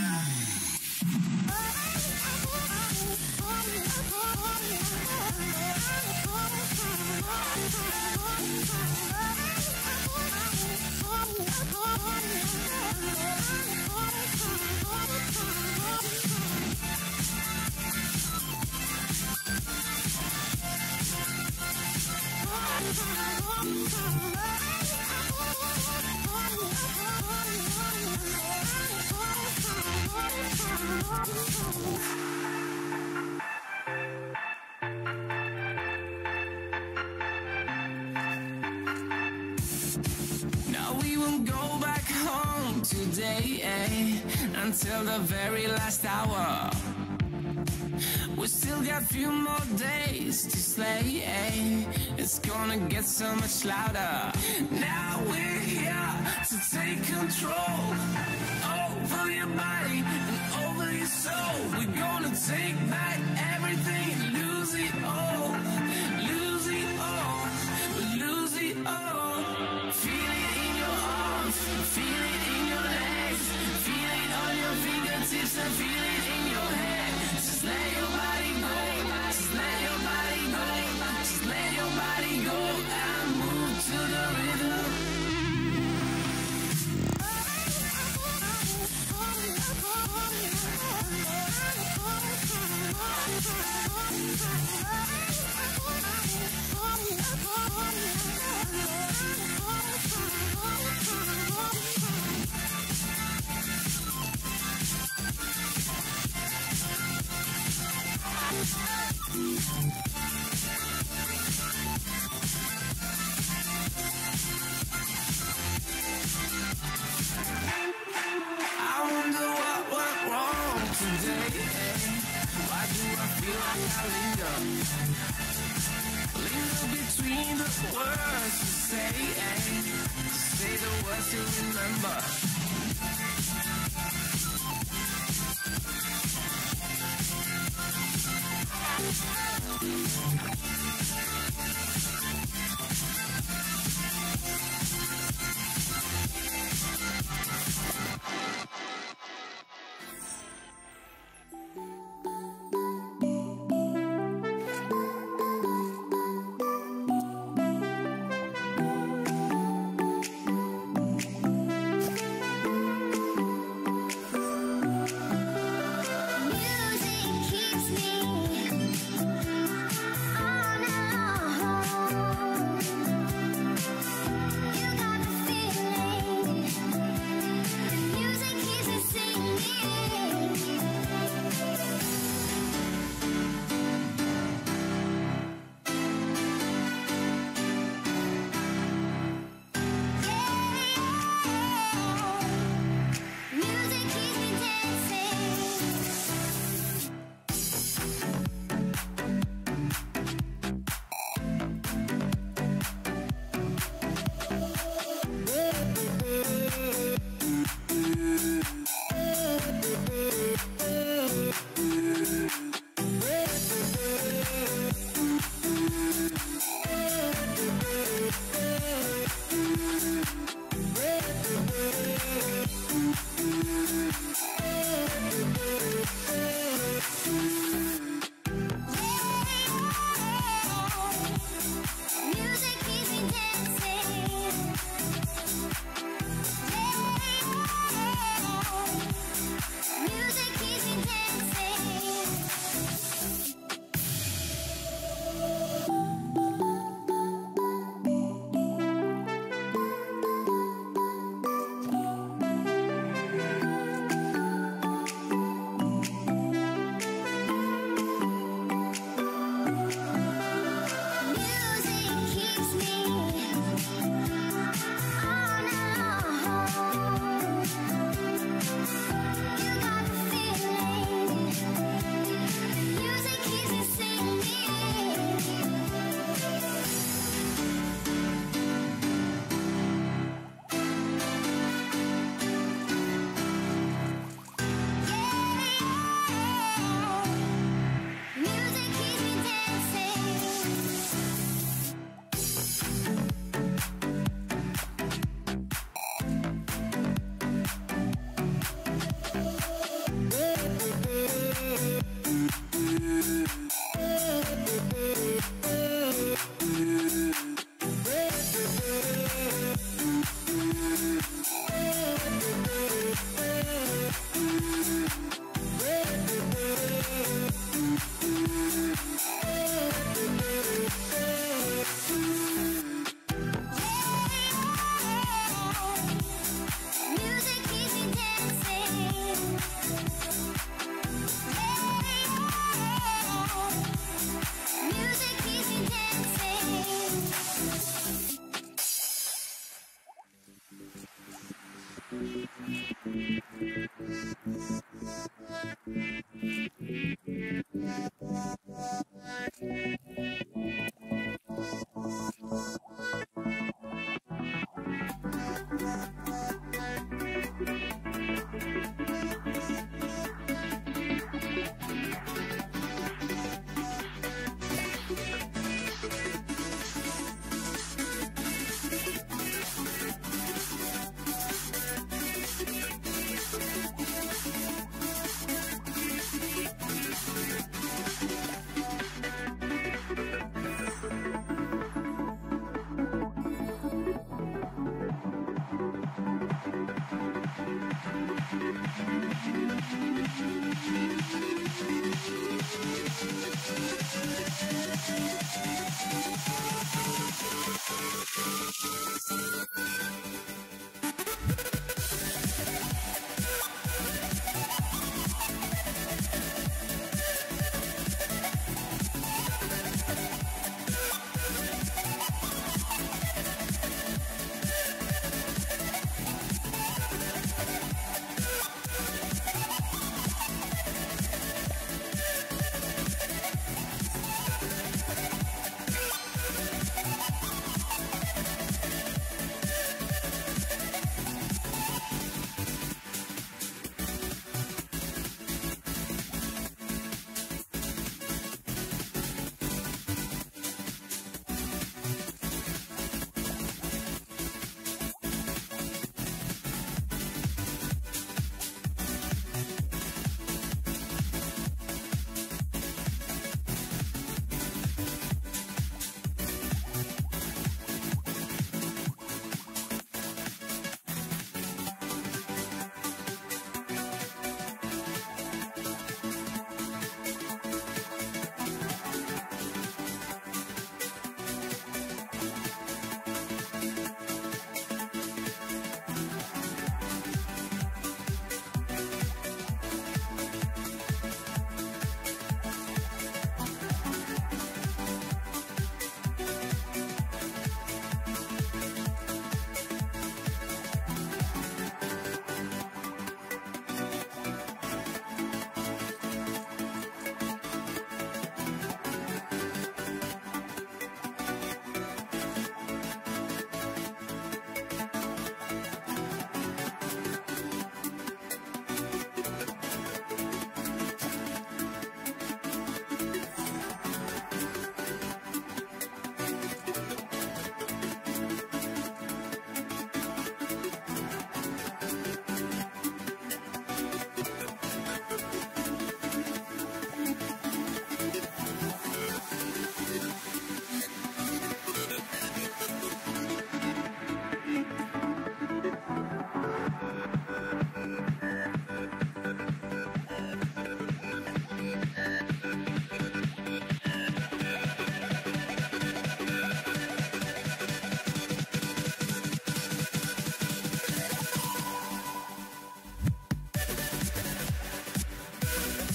Now we won't go back home today, until the very last hour. We still got a few more days to slay, it's gonna get so much louder. Now we're here to take control over your body and over your soul. We're gonna take back everything and lose it all, lose it all, lose it all. Feel it in your arms, feel it in your legs, feel it on your fingertips I feel like I linger between the words to say the words to remember.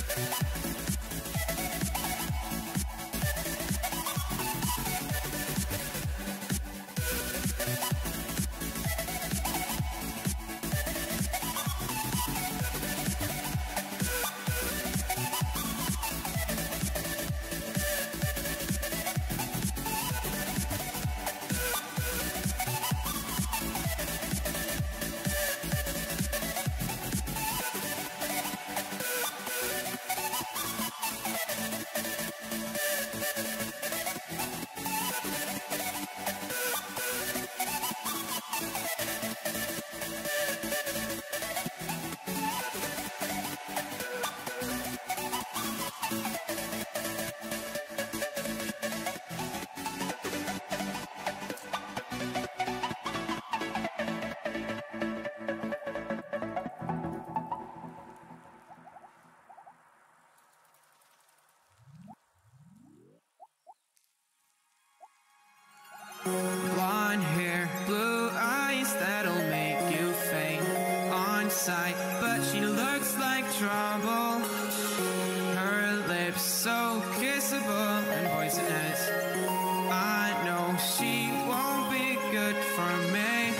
Blonde hair, blue eyes, that'll make you faint on sight. But she looks like trouble. Her lips so kissable and poisonous. I know she won't be good for me.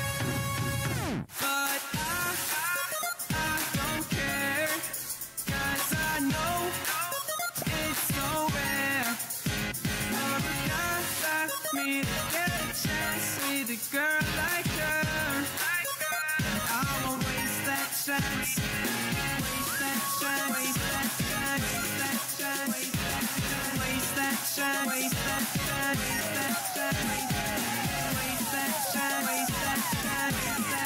But I don't care, 'cause I know it's so rare for a guy like me to get a chance with a girl like her. And I won't waste that chance. Waste that chance. Waste that chance. Waste that chance. Waste that chance. Waste that chance. Waste that chance. Waste that chance. Waste that chance.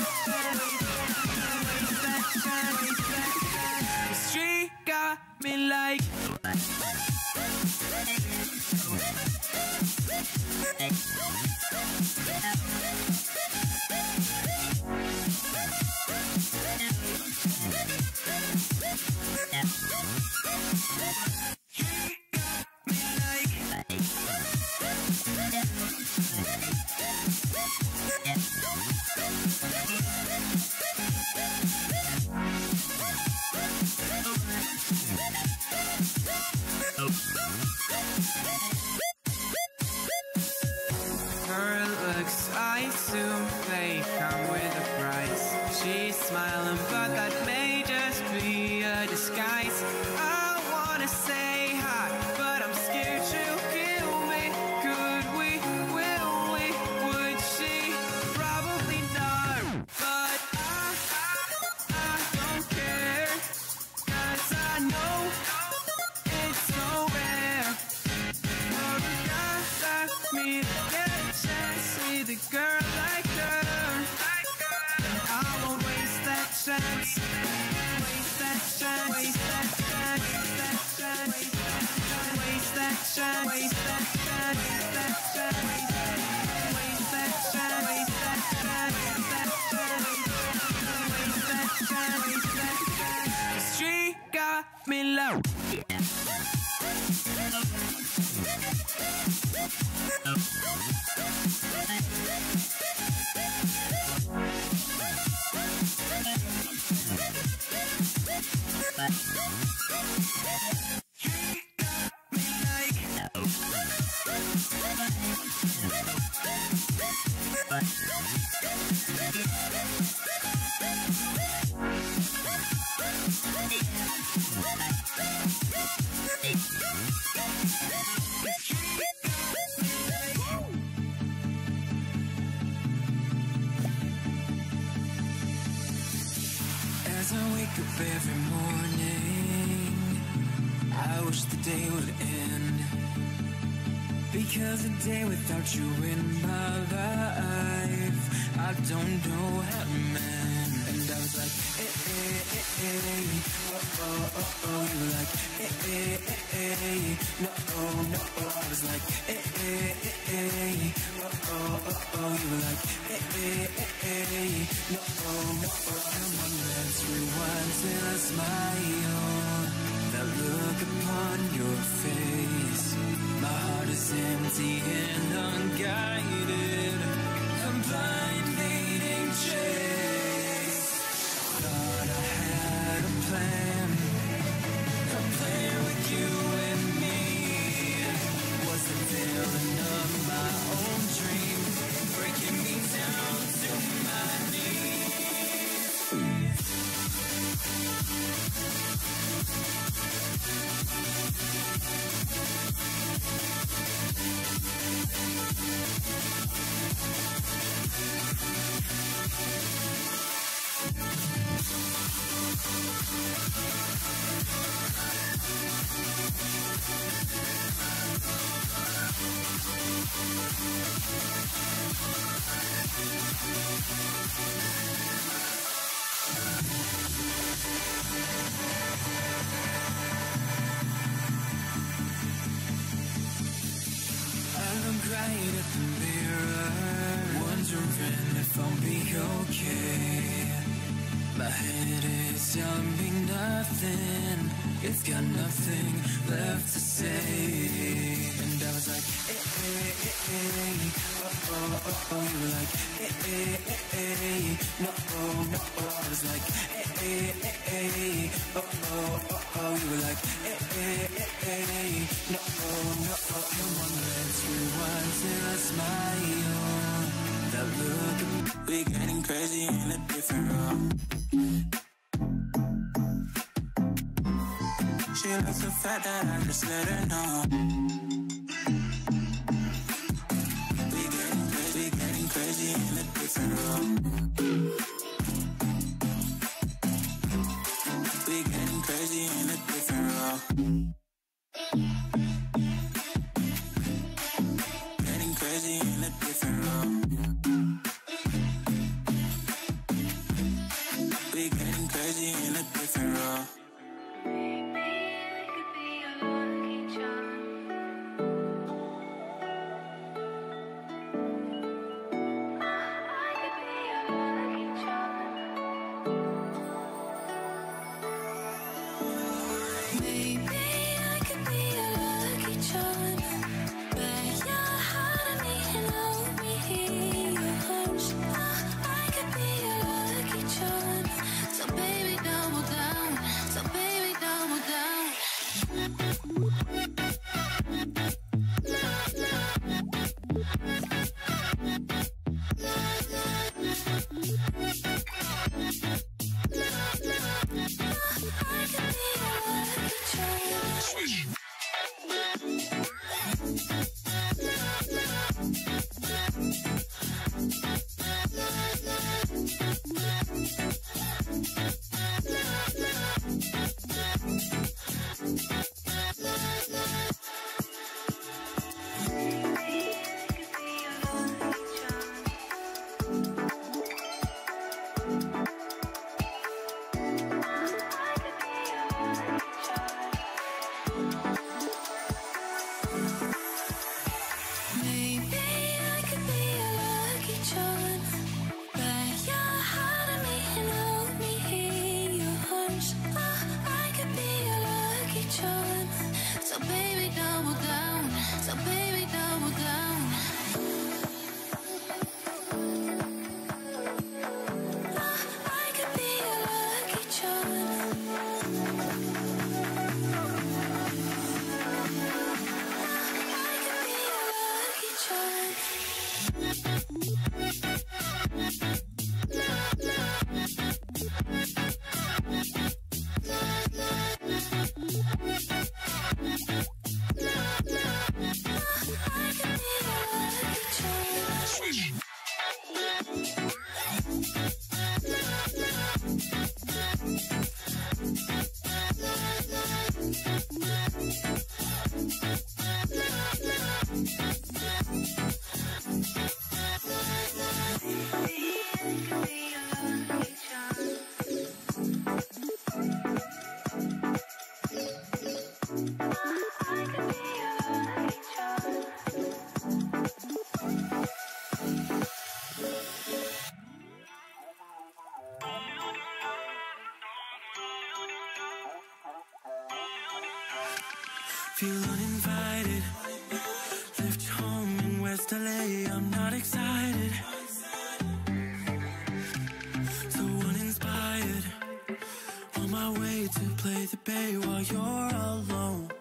Waste that chance. Waste that chance. She got me like. Her looks, I assume they come with a price. She's smiling, but that may just be a disguise. I wanna say hi, but I'm scared she'll kill me. Could we? Will we? Would she? Probably not. But I don't care, 'cause I know it's so rare for a guy like me to get a chance with a girl like her. And I won't waste that chance. Waste that chance. Waste that chance. Waste that chance. Waste that chance. Waste that chance. Waste that chance. Waste that chance. Waste that chance. Waste that chance. She got me low. As I wake up every morning, I wish the day would end. Because a day without you in my life, I don't know how to mend. And I was like, oh, oh, oh, oh. You were like, no, no. I was like, oh, oh, oh. You were like, no, no. Come on, let's rewind till I smile. That look upon your face. My heart is empty and unguided. I'm blind leading chase. Thought I had a plan, I'll be okay. My head is jumping nothing. It's got nothing left to say. And I was like, oh, oh, oh, oh. You were like, no, no, oh. I was like, oh, oh, oh, oh. You were like, no, no, oh. Come on, let's rewind till I smile. That look, we getting crazy in a different role. She looks so fat that I just let her know. We getting crazy in a different role. We getting crazy in a different role. Getting crazy in a different role. We getting crazy in a different role. Feel uninvited. Left home in West LA, I'm not excited. So uninspired. On my way to play the bay while you're alone.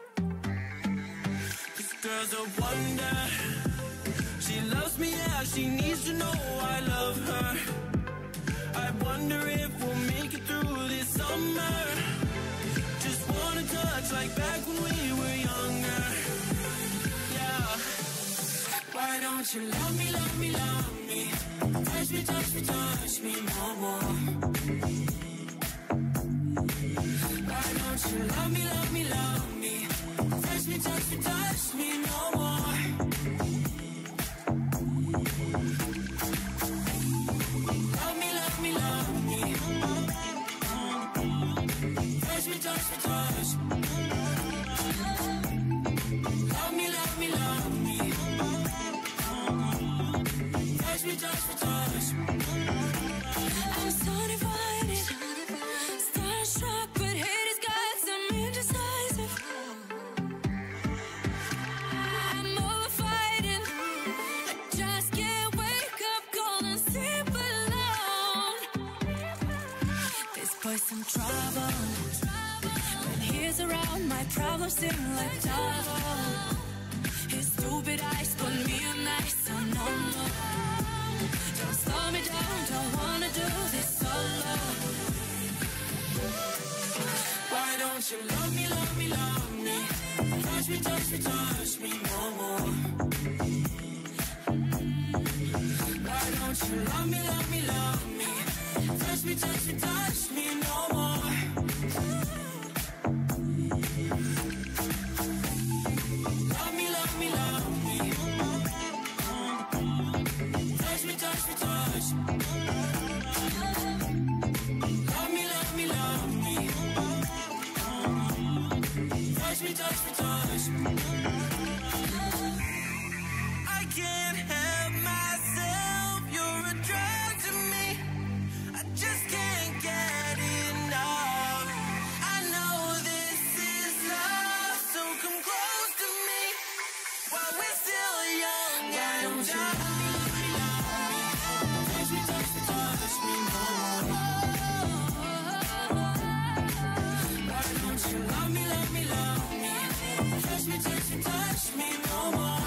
This girl's a wonder. She loves me, yeah, she needs to know I love her. I wonder if we'll make it through this summer. Just wanna touch like back when we were younger. Yeah. Why don't you love me, love me, love me? Touch me, touch me, touch me no more. Why don't you love me, love me, love me? Touch me, touch me, touch me no more. Love me, love me, love me. Touch me, touch me, touch me. Love me, love me, love me. Touch me, touch me, touch me. with some trouble. When he's around, my problems seem like double. His stupid eyes put me on ice, so no, no. Don't slow me down, don't wanna do this solo. Why don't you love me, love me, love me? Touch me, touch me, touch me no more. Why don't you love me, love me, love me? Touch me, touch me, touch me no more. Love me, love me, love me. Touch me, touch me, touch me. Love me, love me, love me. Touch me, touch me, touch me. I can't help myself, you're a drug to me. I just can't get enough. I know this is love, so come close to me while we're still young and young. Touch me, touch me, touch me more. Why don't you love me, love me, love me? Touch me, touch me, touch me no more.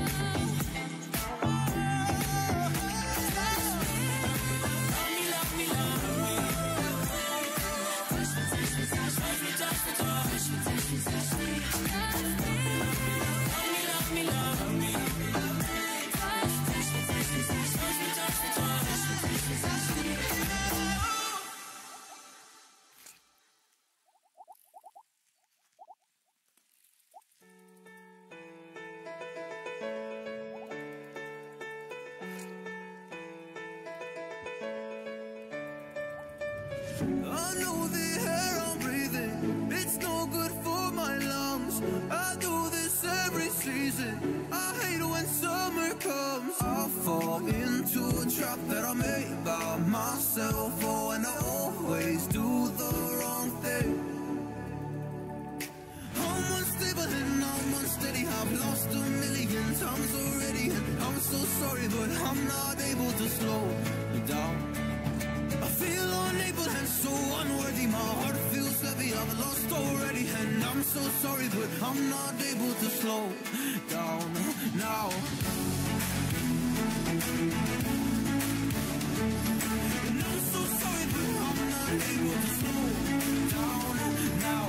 I know the air I'm breathing, it's no good for my lungs. I do this every season, I hate when summer comes. I fall into a trap that I made by myself. Oh, and I always do the wrong thing. I'm unstable and I'm unsteady, I've lost a million times already. And I'm so sorry, but I'm not able to slow down. I feel unable and so unworthy, my heart feels heavy, I've lost already. And I'm so sorry, but I'm not able to slow down now. And I'm so sorry, but I'm not able to slow down now.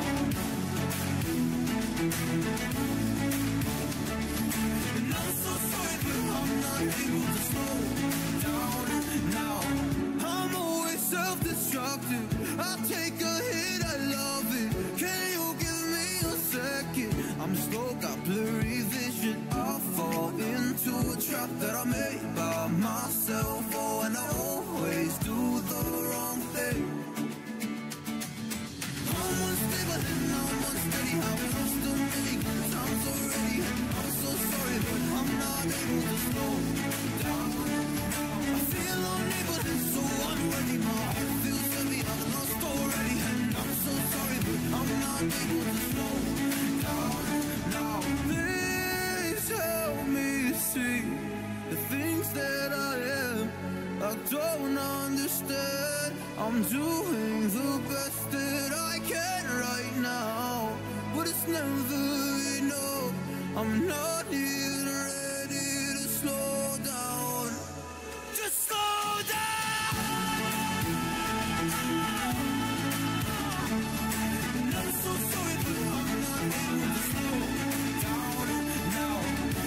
And I'm so sorry, but I'm not able to slow down now. I'm always self-destructive, I take a hit, I love it. Can you give me a second? I'm slow, got blurry vision. I fall into a trap that I made by myself. Oh, and I always do the wrong thing. I'm unstable and I'm unsteady, I've lost a million times already. And I'm so sorry, but I'm not able to slow down. I feel unable and so unworthy, my heart feels heavy, I've lost already. And I'm so sorry, but I'm not able to slow down now. Please help me see the things that I am, I don't understand. I'm doing the best that I can right now, but it's never enough. I'm not even ready to slow down. Just slow down. And I'm so sorry, but I'm not able to slow down now.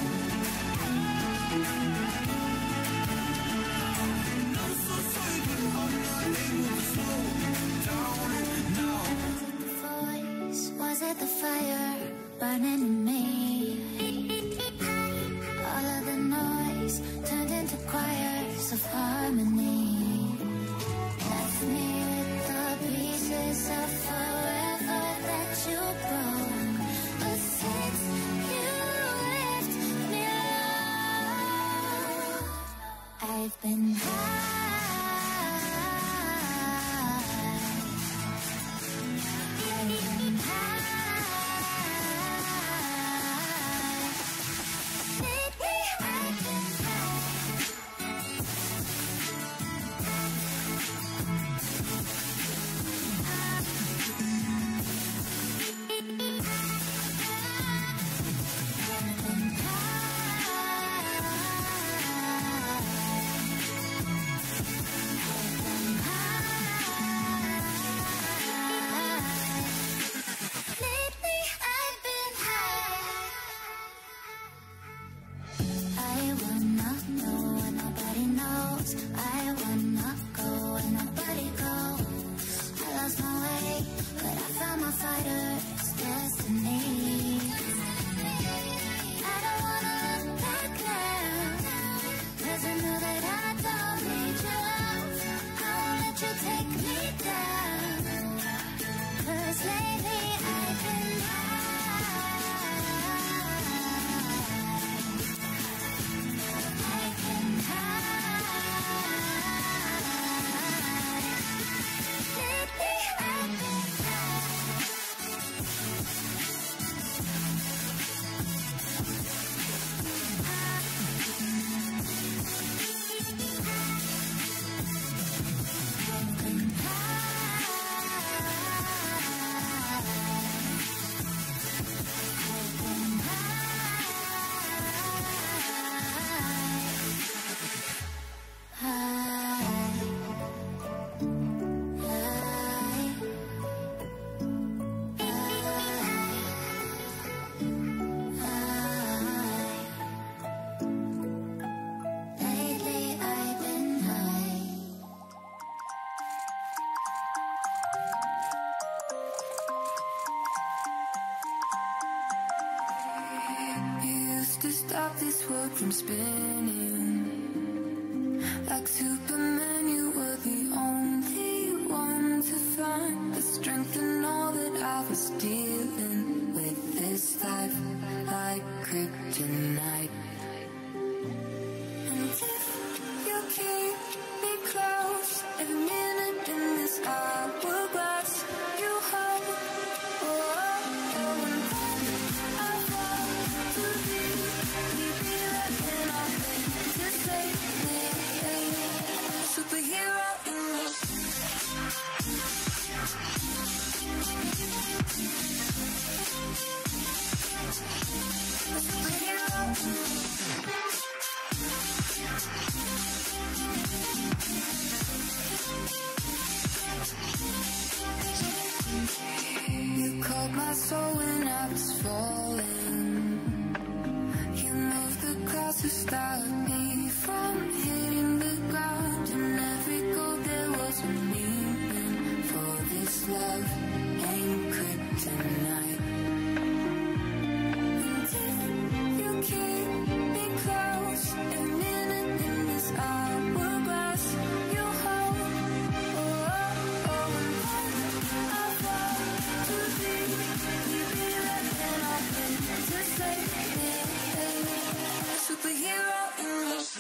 And I'm so sorry, but I'm not able to slow down now. The voice, was it the fire burning in me? All of the noise turned into choirs of harmony. Left me with the pieces of forever that you broke. But since you left me alone, I've been high. I've been high. Lately I've been high. stop this world from spinning. Like Superman, you were the only one to find the strength in all that I was dealing with. This life like kryptonite. And if you keep me close, every minute in this hourglass you hold. Superhero in love. Superhero. You called my soul when I was falling. You moved the clouds to stop me from hitting the ground. In every goal there was a meaning. For this love ain't kryptonite. And if you keep me close, every minute in this hourglass you hold. Oh, oh, oh, and I fall to thee. You be left and I've been to save me. Superhero in love.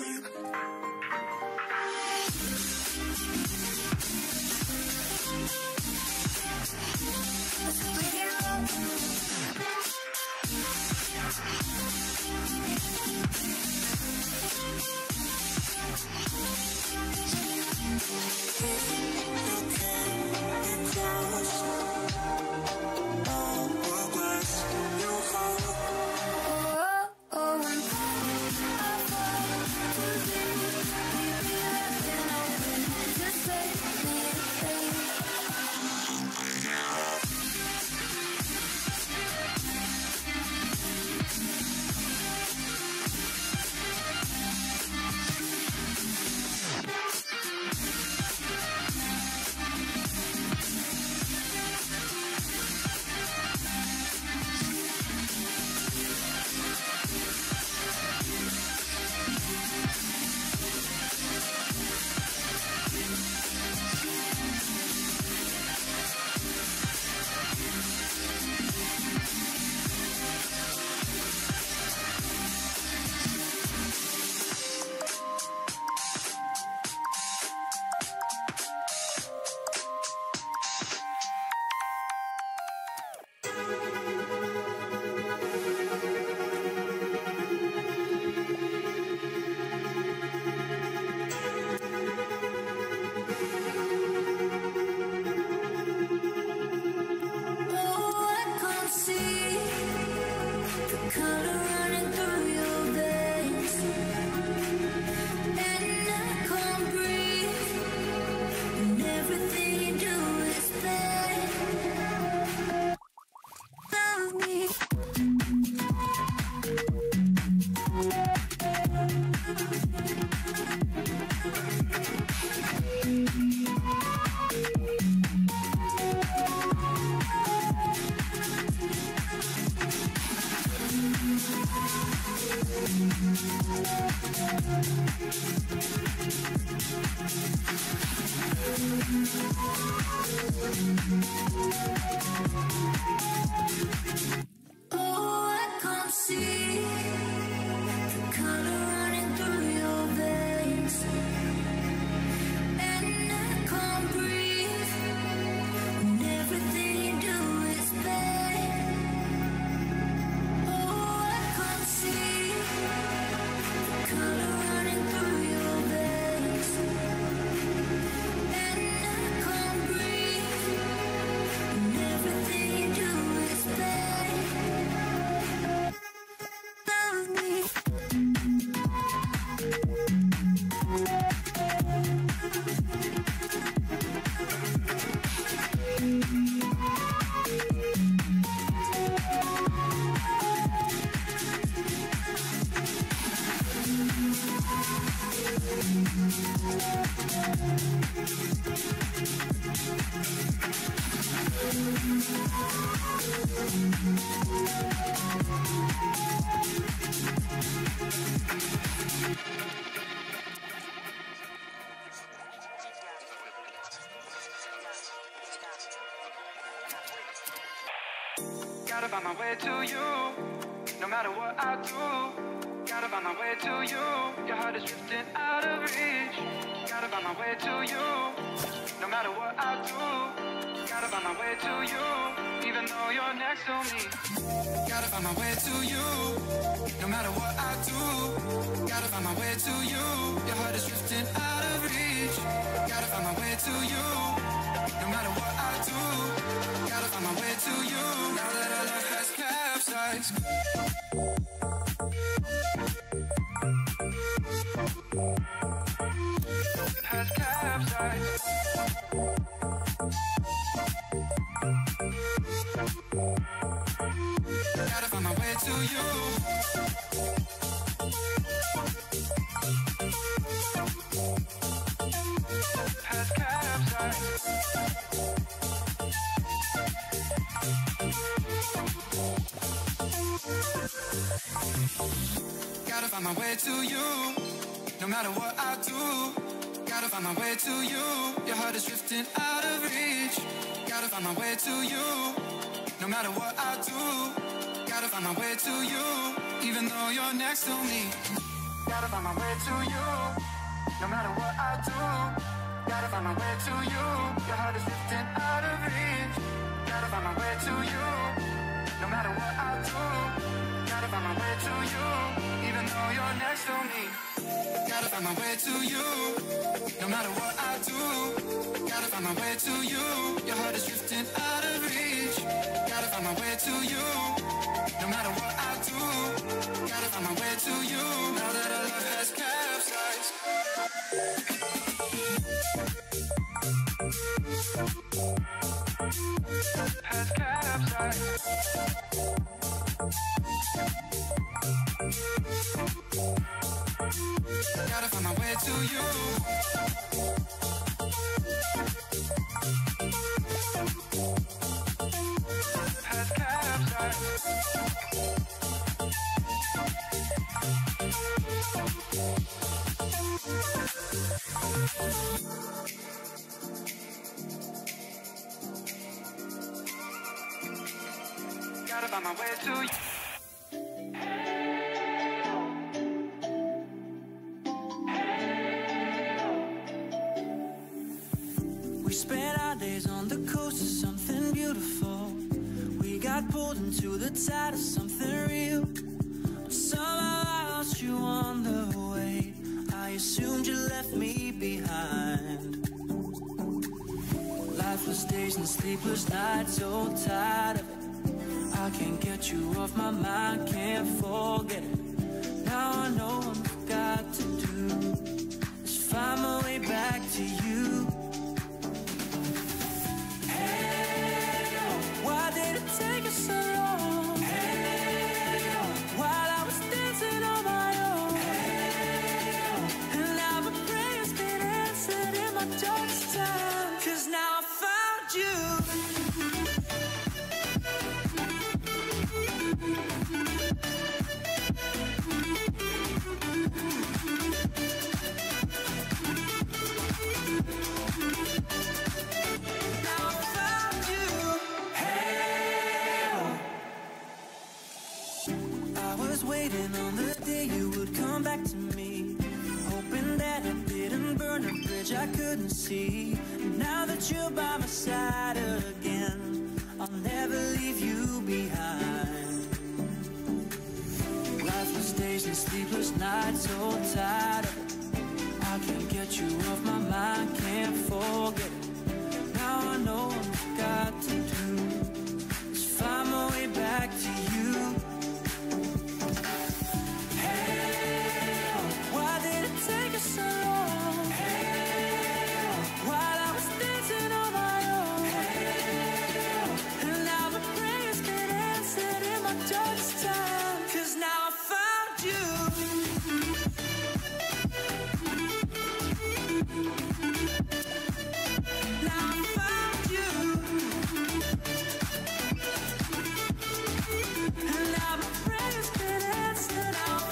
Gotta find my way to you, no matter what I do. Gotta find my way to you, your heart is drifting out of reach. Gotta find my way to you, no matter what I do. Gotta find my way to you, even though you're next to me. Gotta find my way to you, no matter what I do. Gotta find my way to you, your heart is drifting out of reach. Gotta find my way to you, no matter what I do. Gotta find my way to you, now that our love has capsized. Has capsized. Gotta find my way to you. Has capsized. Gotta find my way to you, no matter what I do. Gotta find my way to you, your heart is drifting out of reach. Gotta find my way to you, no matter what I do. Gotta find my way to you, even though you're next to me. Gotta find my way to you, no matter what I do. Gotta find my way to you, your heart is drifting out of reach. Gotta find my way to you, no matter what I do. Gotta find my way to you, even though you're next to me. Gotta find my way to you, no matter what I do. Gotta find my way to you, your heart is drifting out of reach. Gotta find my way to you, no matter what I do. Gotta find my way to you, now that our love has capsized. Has capsized. Gotta find my way to you. Has capsized. Gotta find my way to you. We spent our days on the coast of something beautiful. We got pulled into the tide of something real. But somehow I lost you on the way. I assumed you left me behind. Lifeless days and sleepless nights, so tired of it. I can't get you off my mind, can't forget it. Now I know what I've got to do is find my way back to you. Why did it take us so long? Hey, while I was dancing on my own. Hey, and now my prayers been answered in my darkest time. 'Cause now I found you. Waiting on the day you would come back to me, hoping that I didn't burn a bridge I couldn't see. And now that you're by my side again, I'll never leave you behind. Lifeless days and sleepless nights, so tired of it. I can't get you off my mind, can't forget it. Now I know what I've got to do is find my way back to you. Take us so long. Hey, while I was dancing on my own. Hey, and now my prayers get answered in my darkest time. 'Cause now I found you. Now I found you. And now my prayers get answered. Now I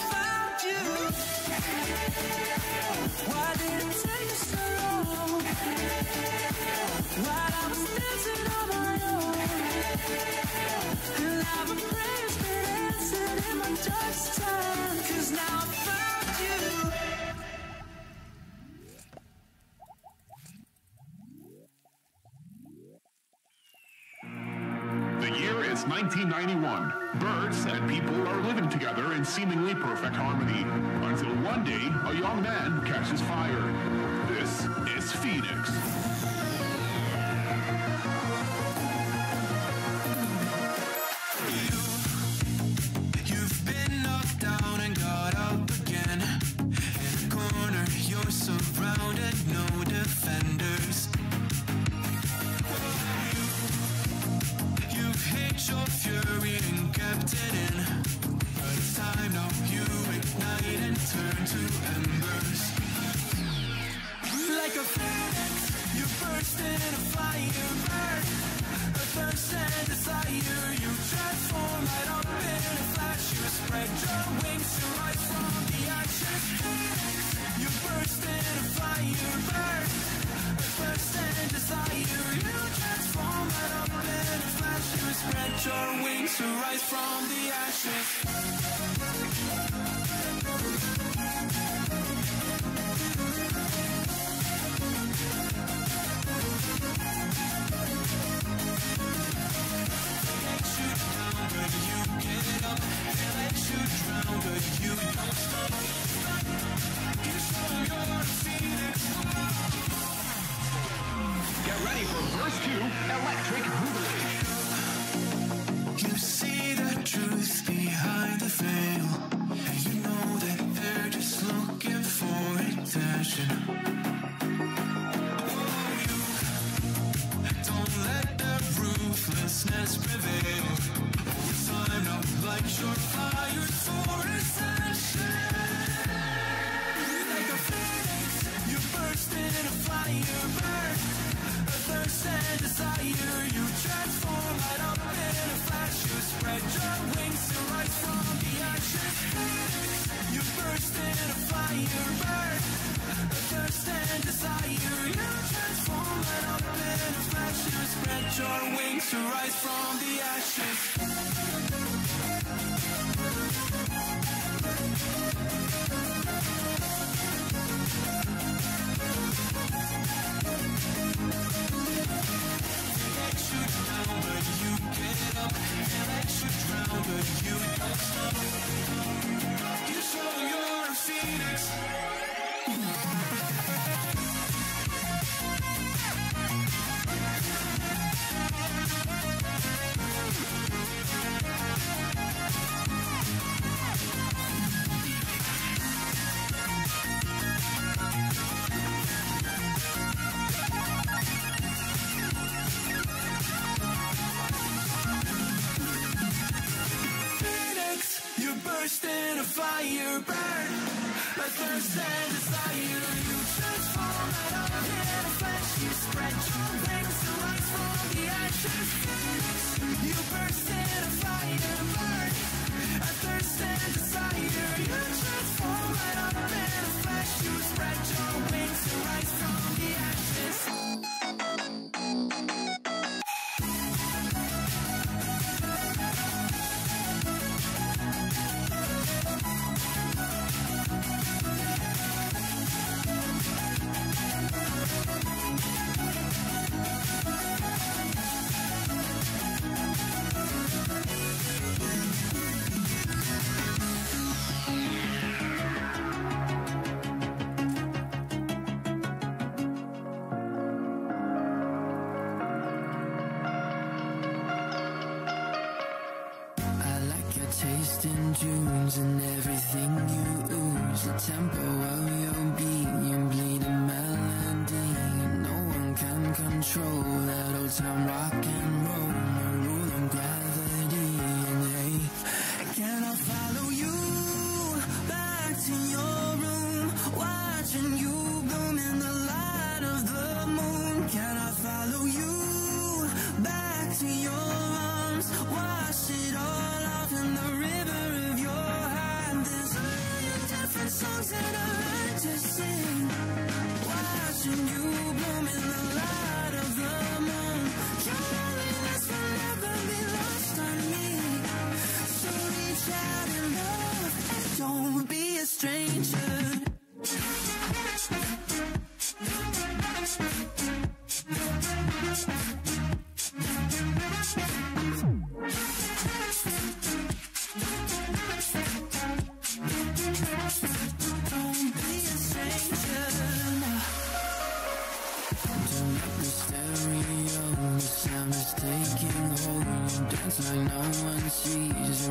just turn, 'cause now I found you. The year is 1991. Birds and people are living together in seemingly perfect harmony, until one day a young man catches fire. This is Phoenix. You've been knocked down and got up again. In a corner, you're surrounded, no defenders. You've hid your fury and kept it in, but it's time now you ignite and turn to embers. Like a phoenix, you burst in a fire, burn. A thirst and desire, you transform right up in a flash. You spread your wings to rise from the ashes. Phoenix, you burst in a fire, burn. A thirst and desire, you transform right up in a flash. You spread your wings to rise from the ashes. But you get up, they let you drown, but you don't stop. You show your Phoenix. Get ready for verse 2, Electric Boogaloo. You see the truth behind the veil, and you know that they're just looking for attention. Don't let their ruthlessness prevail. Time now, light your fire for ascension. Like a phoenix, you burst in a fire, burn. A thirst and desire, you transform right up in a flash. You spread your wings to rise from the ashes. Phoenix, you burst in a fire, burn. A thirst and desire, you transform right up in a flash. You spread your wings to rise from the ashes. Burst in a fire, burn. A thirst and desire, you transform right up in a flash. You spread your wings to rise from the ashes. You burst in a fire, burn. A thirst and desire, you transform right up in a flash. You spread your wings to rise from the ashes. Tasting tunes and everything you ooze. The tempo of your beat, you bleed a melody. No one can control that old time rock and roll. No rule of gravity. And hey, can I follow you back to your room, watching you bloom in the light of the moon? Can I follow you back to your arms, wash it all off in the river of your heart? There's a million different songs that I like to sing, watching you bloom in the light of the moon. Your loneliness for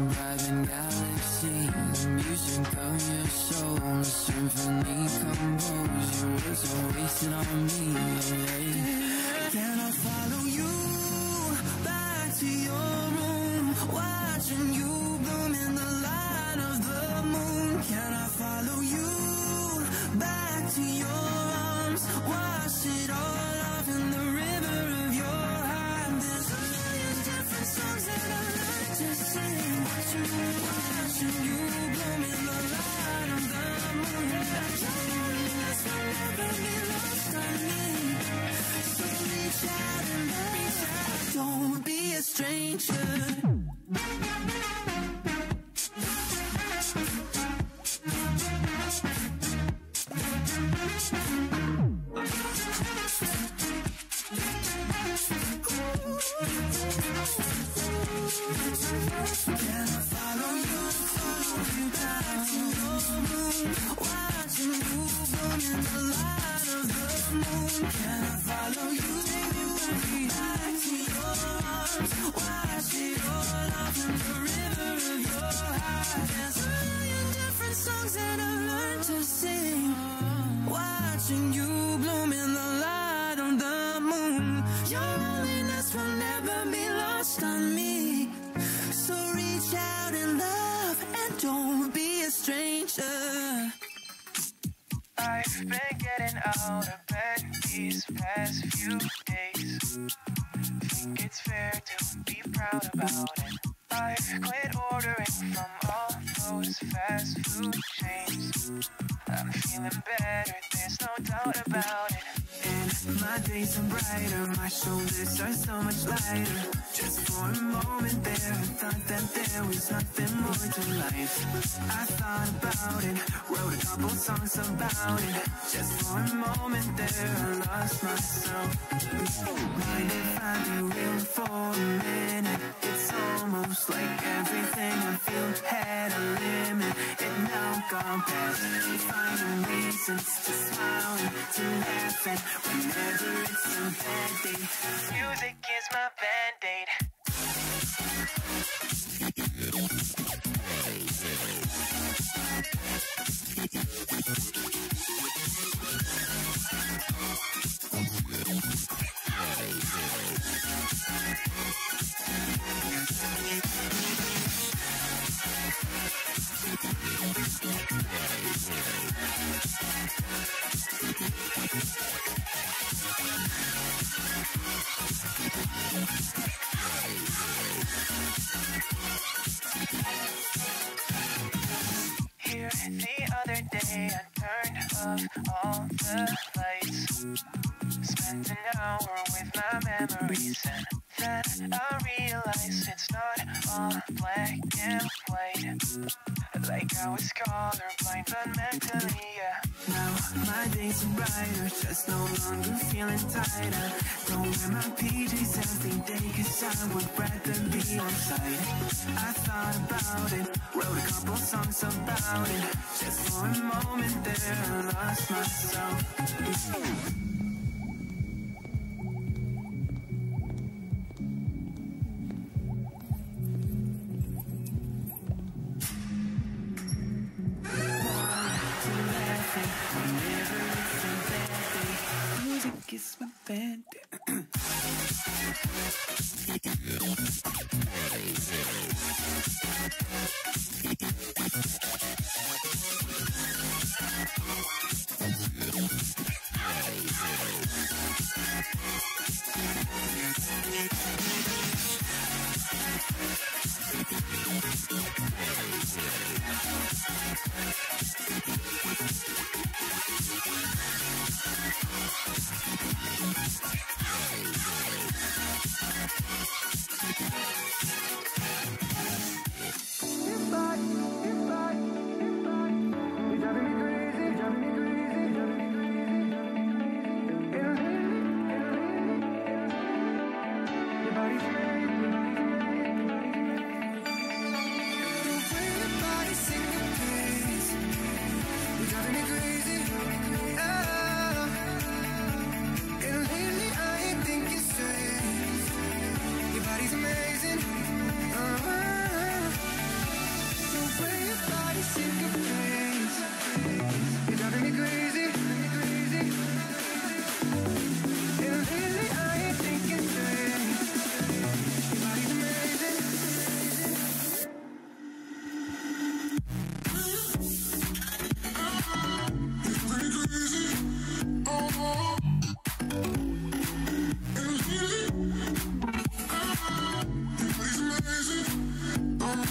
a private galaxy. The music of your soul, a symphony composed. Your words are wasted on me. Can I follow you back to your room, watching you bloom in the light of the moon? Can I follow you back to your arms, wash it all off in the river of your heart? There's a million different songs that I like to sing, watching you bloom in the light of the moon. Your loneliness will never be lost on me. So reach out and reach out, don't be a stranger. Can I follow you back to your room, watching you bloom in the light of the moon? Can I follow you back to your arms, wash it all off in the river of your heart? There's a million different songs that I've learned to sing, watching you bloom in the light of the moon. Your loneliness will never be lost on me. So reach out and love, and don't be a stranger. I've been getting out of bed these past few days. Think it's fair to be proud about it. I've quit ordering from all those fast food chains. I'm feeling better, there's no doubt about it. And my days are brighter, my shoulders are so much lighter. Just for a moment there, I thought that there was nothing more to life. I thought about it, wrote a couple songs about it. Just for a moment there, I lost myself. Mind if I be real for a minute? It's almost like everything I feel had a limit. It now gone past, finding reasons to smile and to laugh at whenever it's a bad day. Music is my band-aid. Here the other day I turned off all the lights, spent an hour with my memories, and then I realized it's not all black and white. Like I was colorblind but mentally, yeah. Now my days are brighter, just no longer feeling tighter. Don't wear my PJs every day, cause I would rather be on site. I thought about it, wrote a couple songs about it. Just for a moment there, I lost myself. Music is my band.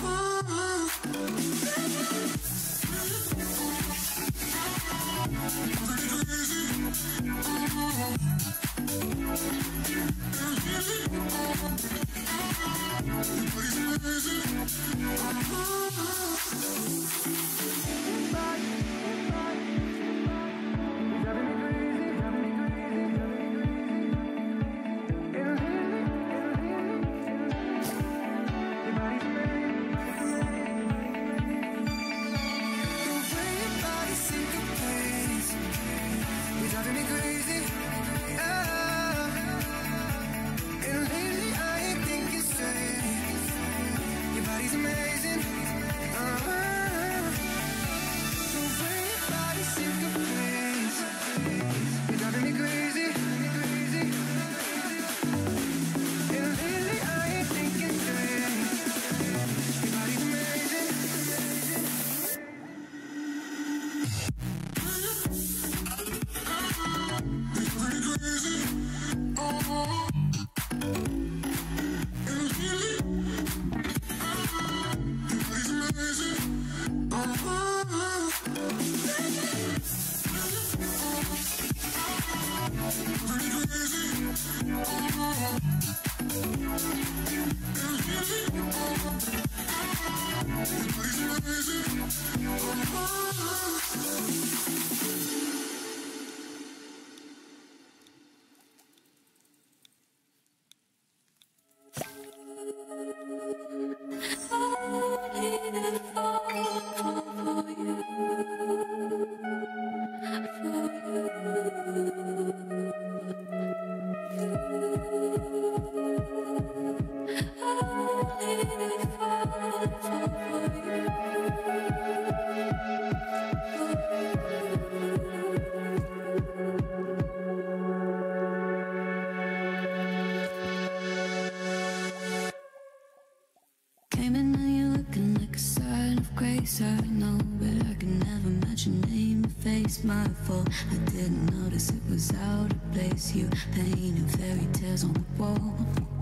Came in and you're looking like a sign of grace. I know, but I can never match your name or face. My fault, I didn't notice it was out of place. You painted fairy tales on the wall,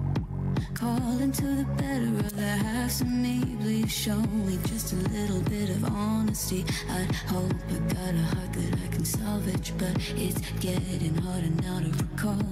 calling to the better of the halves of me. Please show me just a little bit of honesty. I hope I got a heart that I can salvage, but it's getting harder now to recall.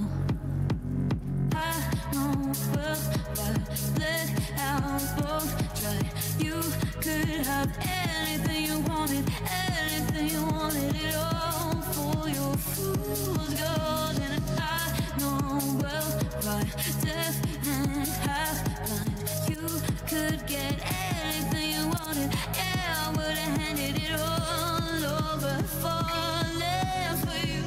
I know well, but let out both try. You could have anything you wanted, anything you wanted, it all for your fool's gold. And I know well, by deaf and half blind, you could get anything you wanted. Yeah, I would have handed it all over, falling for you.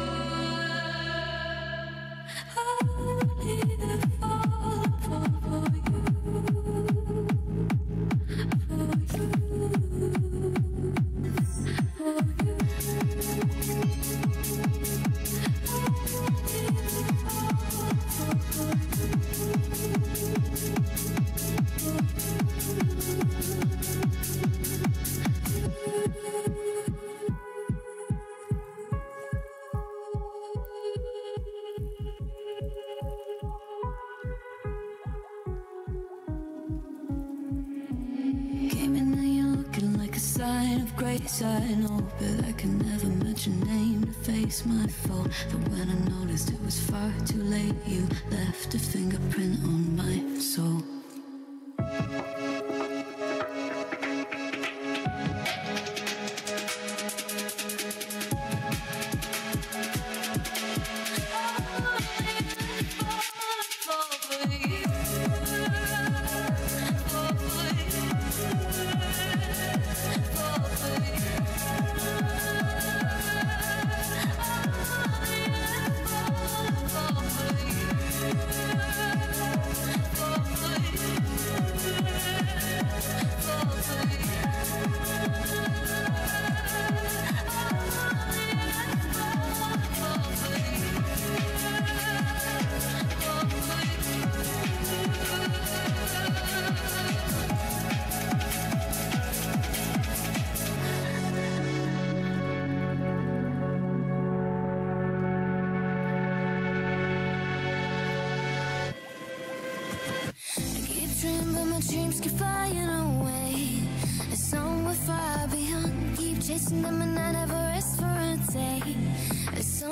I know, but I can never match your name to face my fault. But when I noticed it was far too late, you left a fingerprint on my soul. Dreams keep flying away.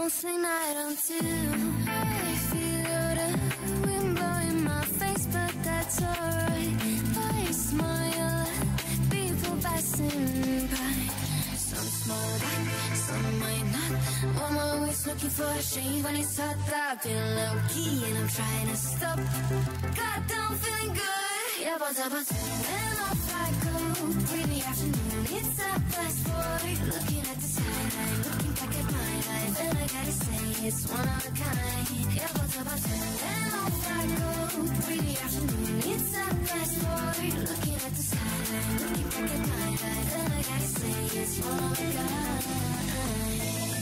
something I don't do. I feel the wind blowing my face, but that's alright. I smile at people passing by. Some smile back, some might not. I'm always looking for a shade when it's hot. I've been low-key and I'm trying to stop. God, I'm feeling good. Yeah, but and off I go. Really afternoon, it's a fast forward. Looking at the skyline, looking back at my life, and I gotta say it's one of a kind. Yeah, but and off I go. Really afternoon, it's a fast forward. Looking at the skyline, looking back at my life, and I gotta say it's one of a kind.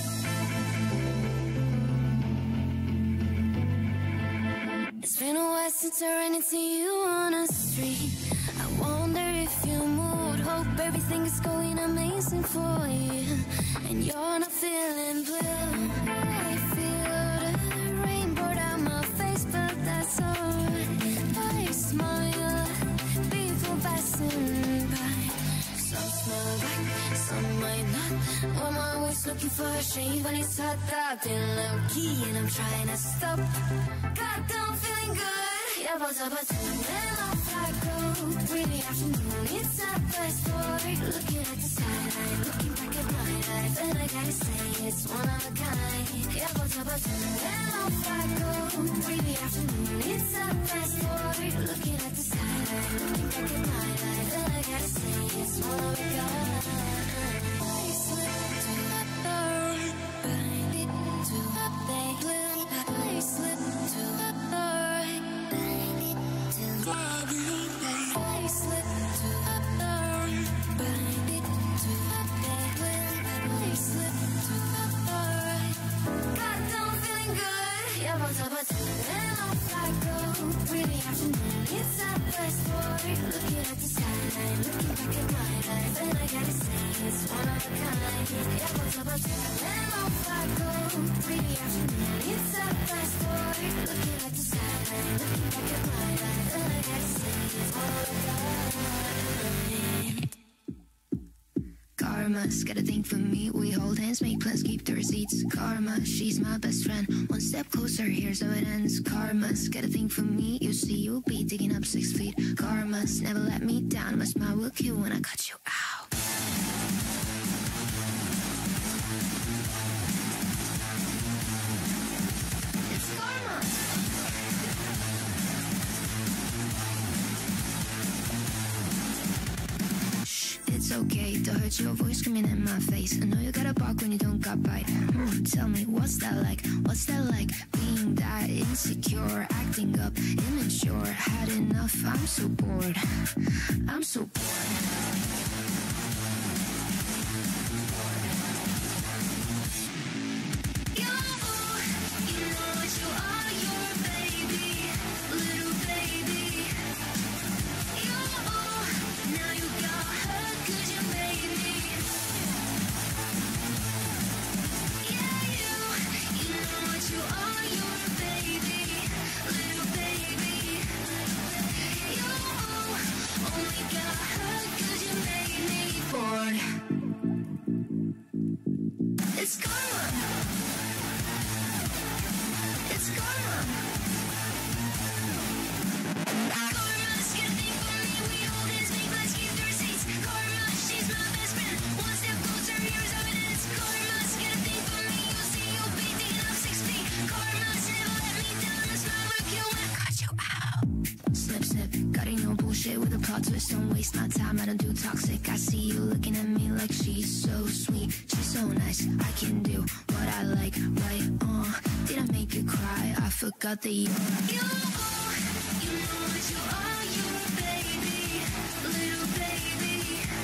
It's been a while since I ran into you on a street. I wonder if you moved. Hope everything is going amazing for you, and you're not feeling blue. I feel the rain pour down my face, but that's alright. I smile at people passing by. Some smile back, some might not. I'm always looking for a shade when it's hot. I've been low-key and I'm trying to stop. God, I'm feeling good. Yeah, but and off I go. Really afternoon, it's a fast forward. Looking at the skyline, looking back at my life, and I gotta say it's one of a kind. Yeah, but and off I go. Really afternoon, it's a fast forward. Looking at the skyline, looking back at my life, and I gotta say it's one of a kind. I slip to the right, bind it to the blue. I slip to the right, bind it to the blue. I slip to the right, bind it to the blue. I slip to the right. God, I'm feeling good. Yeah, but and off I go. Really afternoon, it's a fast forward. Looking at the skyline, looking back at my life, and I gotta say it's one of a kind. Yeah, but and off I go. Really afternoon, it's a fast forward. Looking at the skyline, looking back at my life, and I gotta say it's one of a kind. Karma's got a thing for me. We hold hands, make plans, keep the receipts. Karma, she's my best friend. One step closer, here's how it ends. Karma's got a thing for me. You see, you'll be digging up 6 feet. Karma's never let me down. My smile will kill when I cut you out. It's karma. It's okay to hurt your voice screaming in my face. I know you gotta bark when you don't got bite. Tell me, what's that like? What's that like? Being that insecure, acting up, immature. Had enough, I'm so bored. I'm so bored. It's karma. It's karma. Karma's got a thing for me. We hold hands, make plans, keep the receipts. Karma, she's my best friend. One step closer, here's how it ends. Karma's got a thing for me. You'll see, you'll be digging up 6 feet. Karma's never let me down. A smile will kill when I cut you out. Snip, snip, cutting no bullshit with a plot twist. Don't waste my time, I don't do toxic. I see you looking at me like she's so sweet. She's so nice, I can do what I like, right? Did I make you cry? I forgot that you're you know what you are, you're a baby, little baby.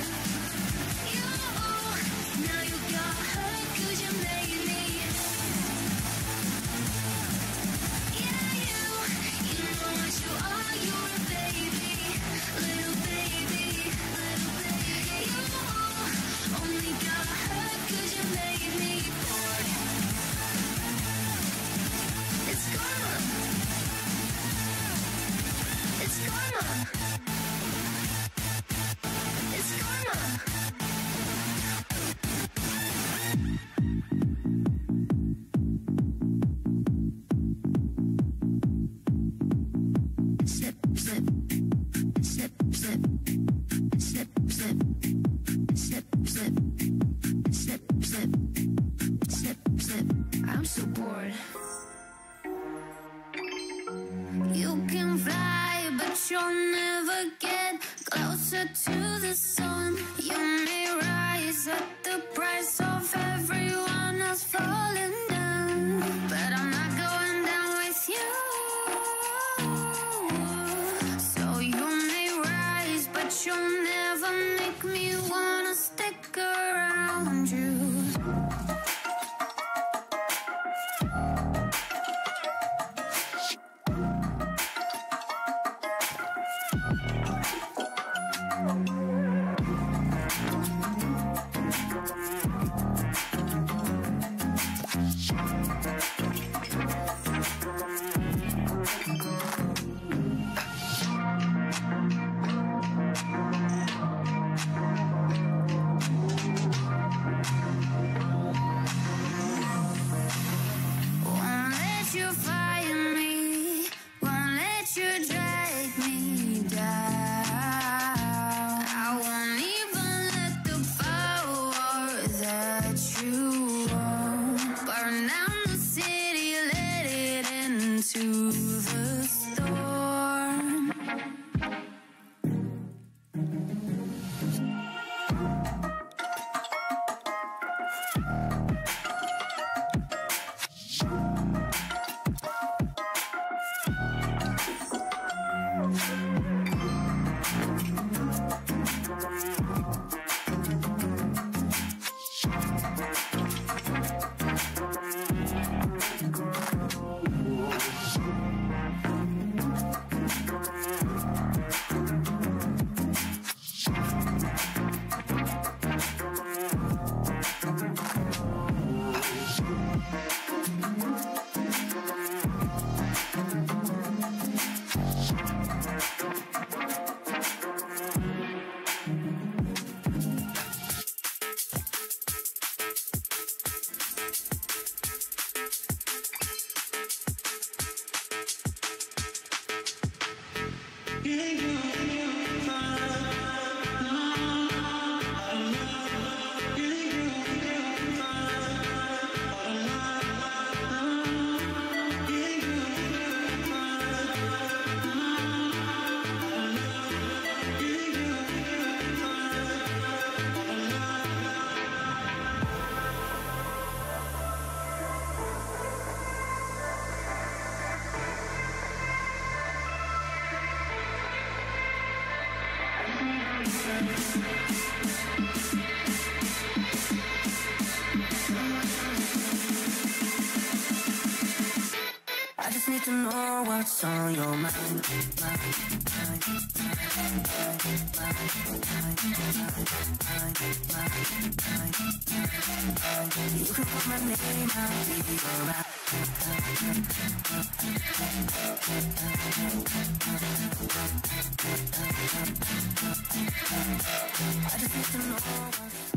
Now you got hurt 'cause you made me. Yeah, you know what you are, you're a baby, little baby, little baby. You only got hurt 'cause you made me bored. It's karma. make me wanna stick around you. I just need to know what's on your mind. You can call my name, I'll be alright. I just need to know what's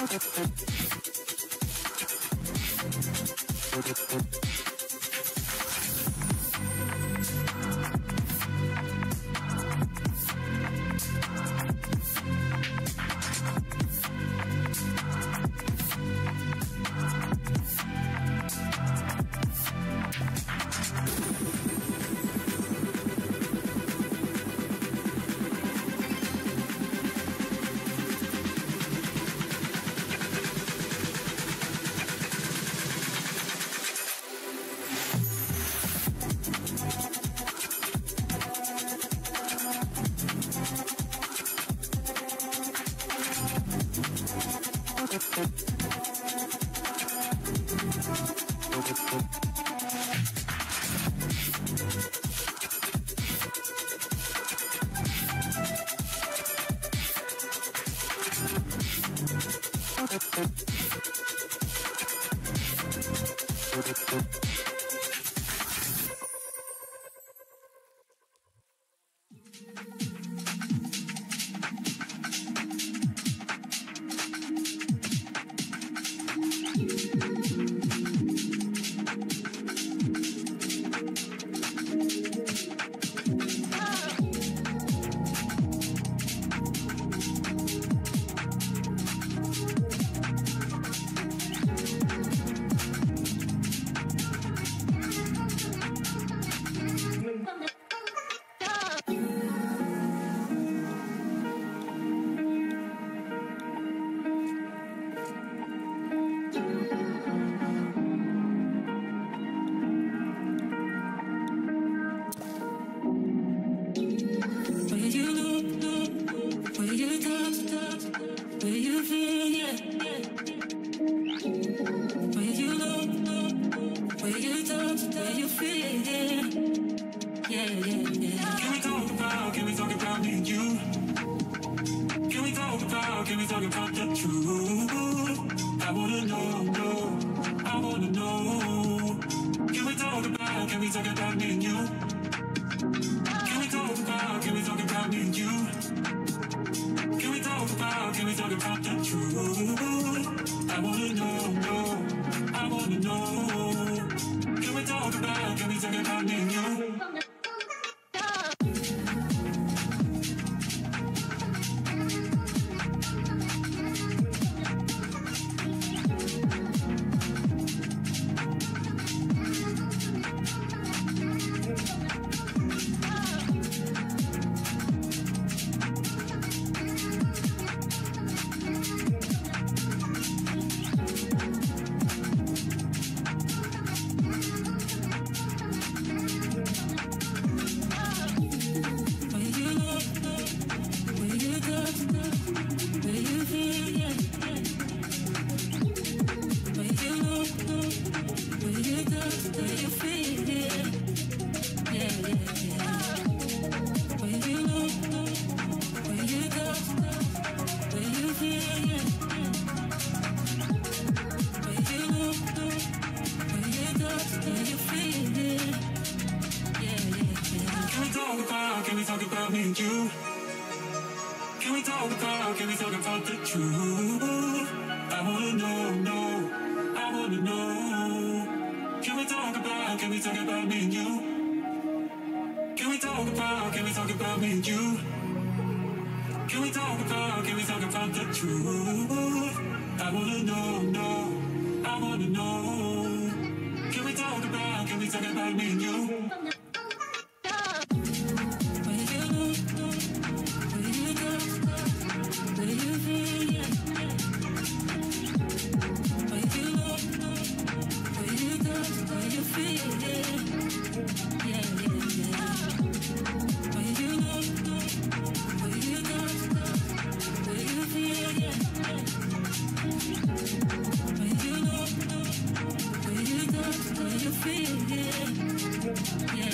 Yeah.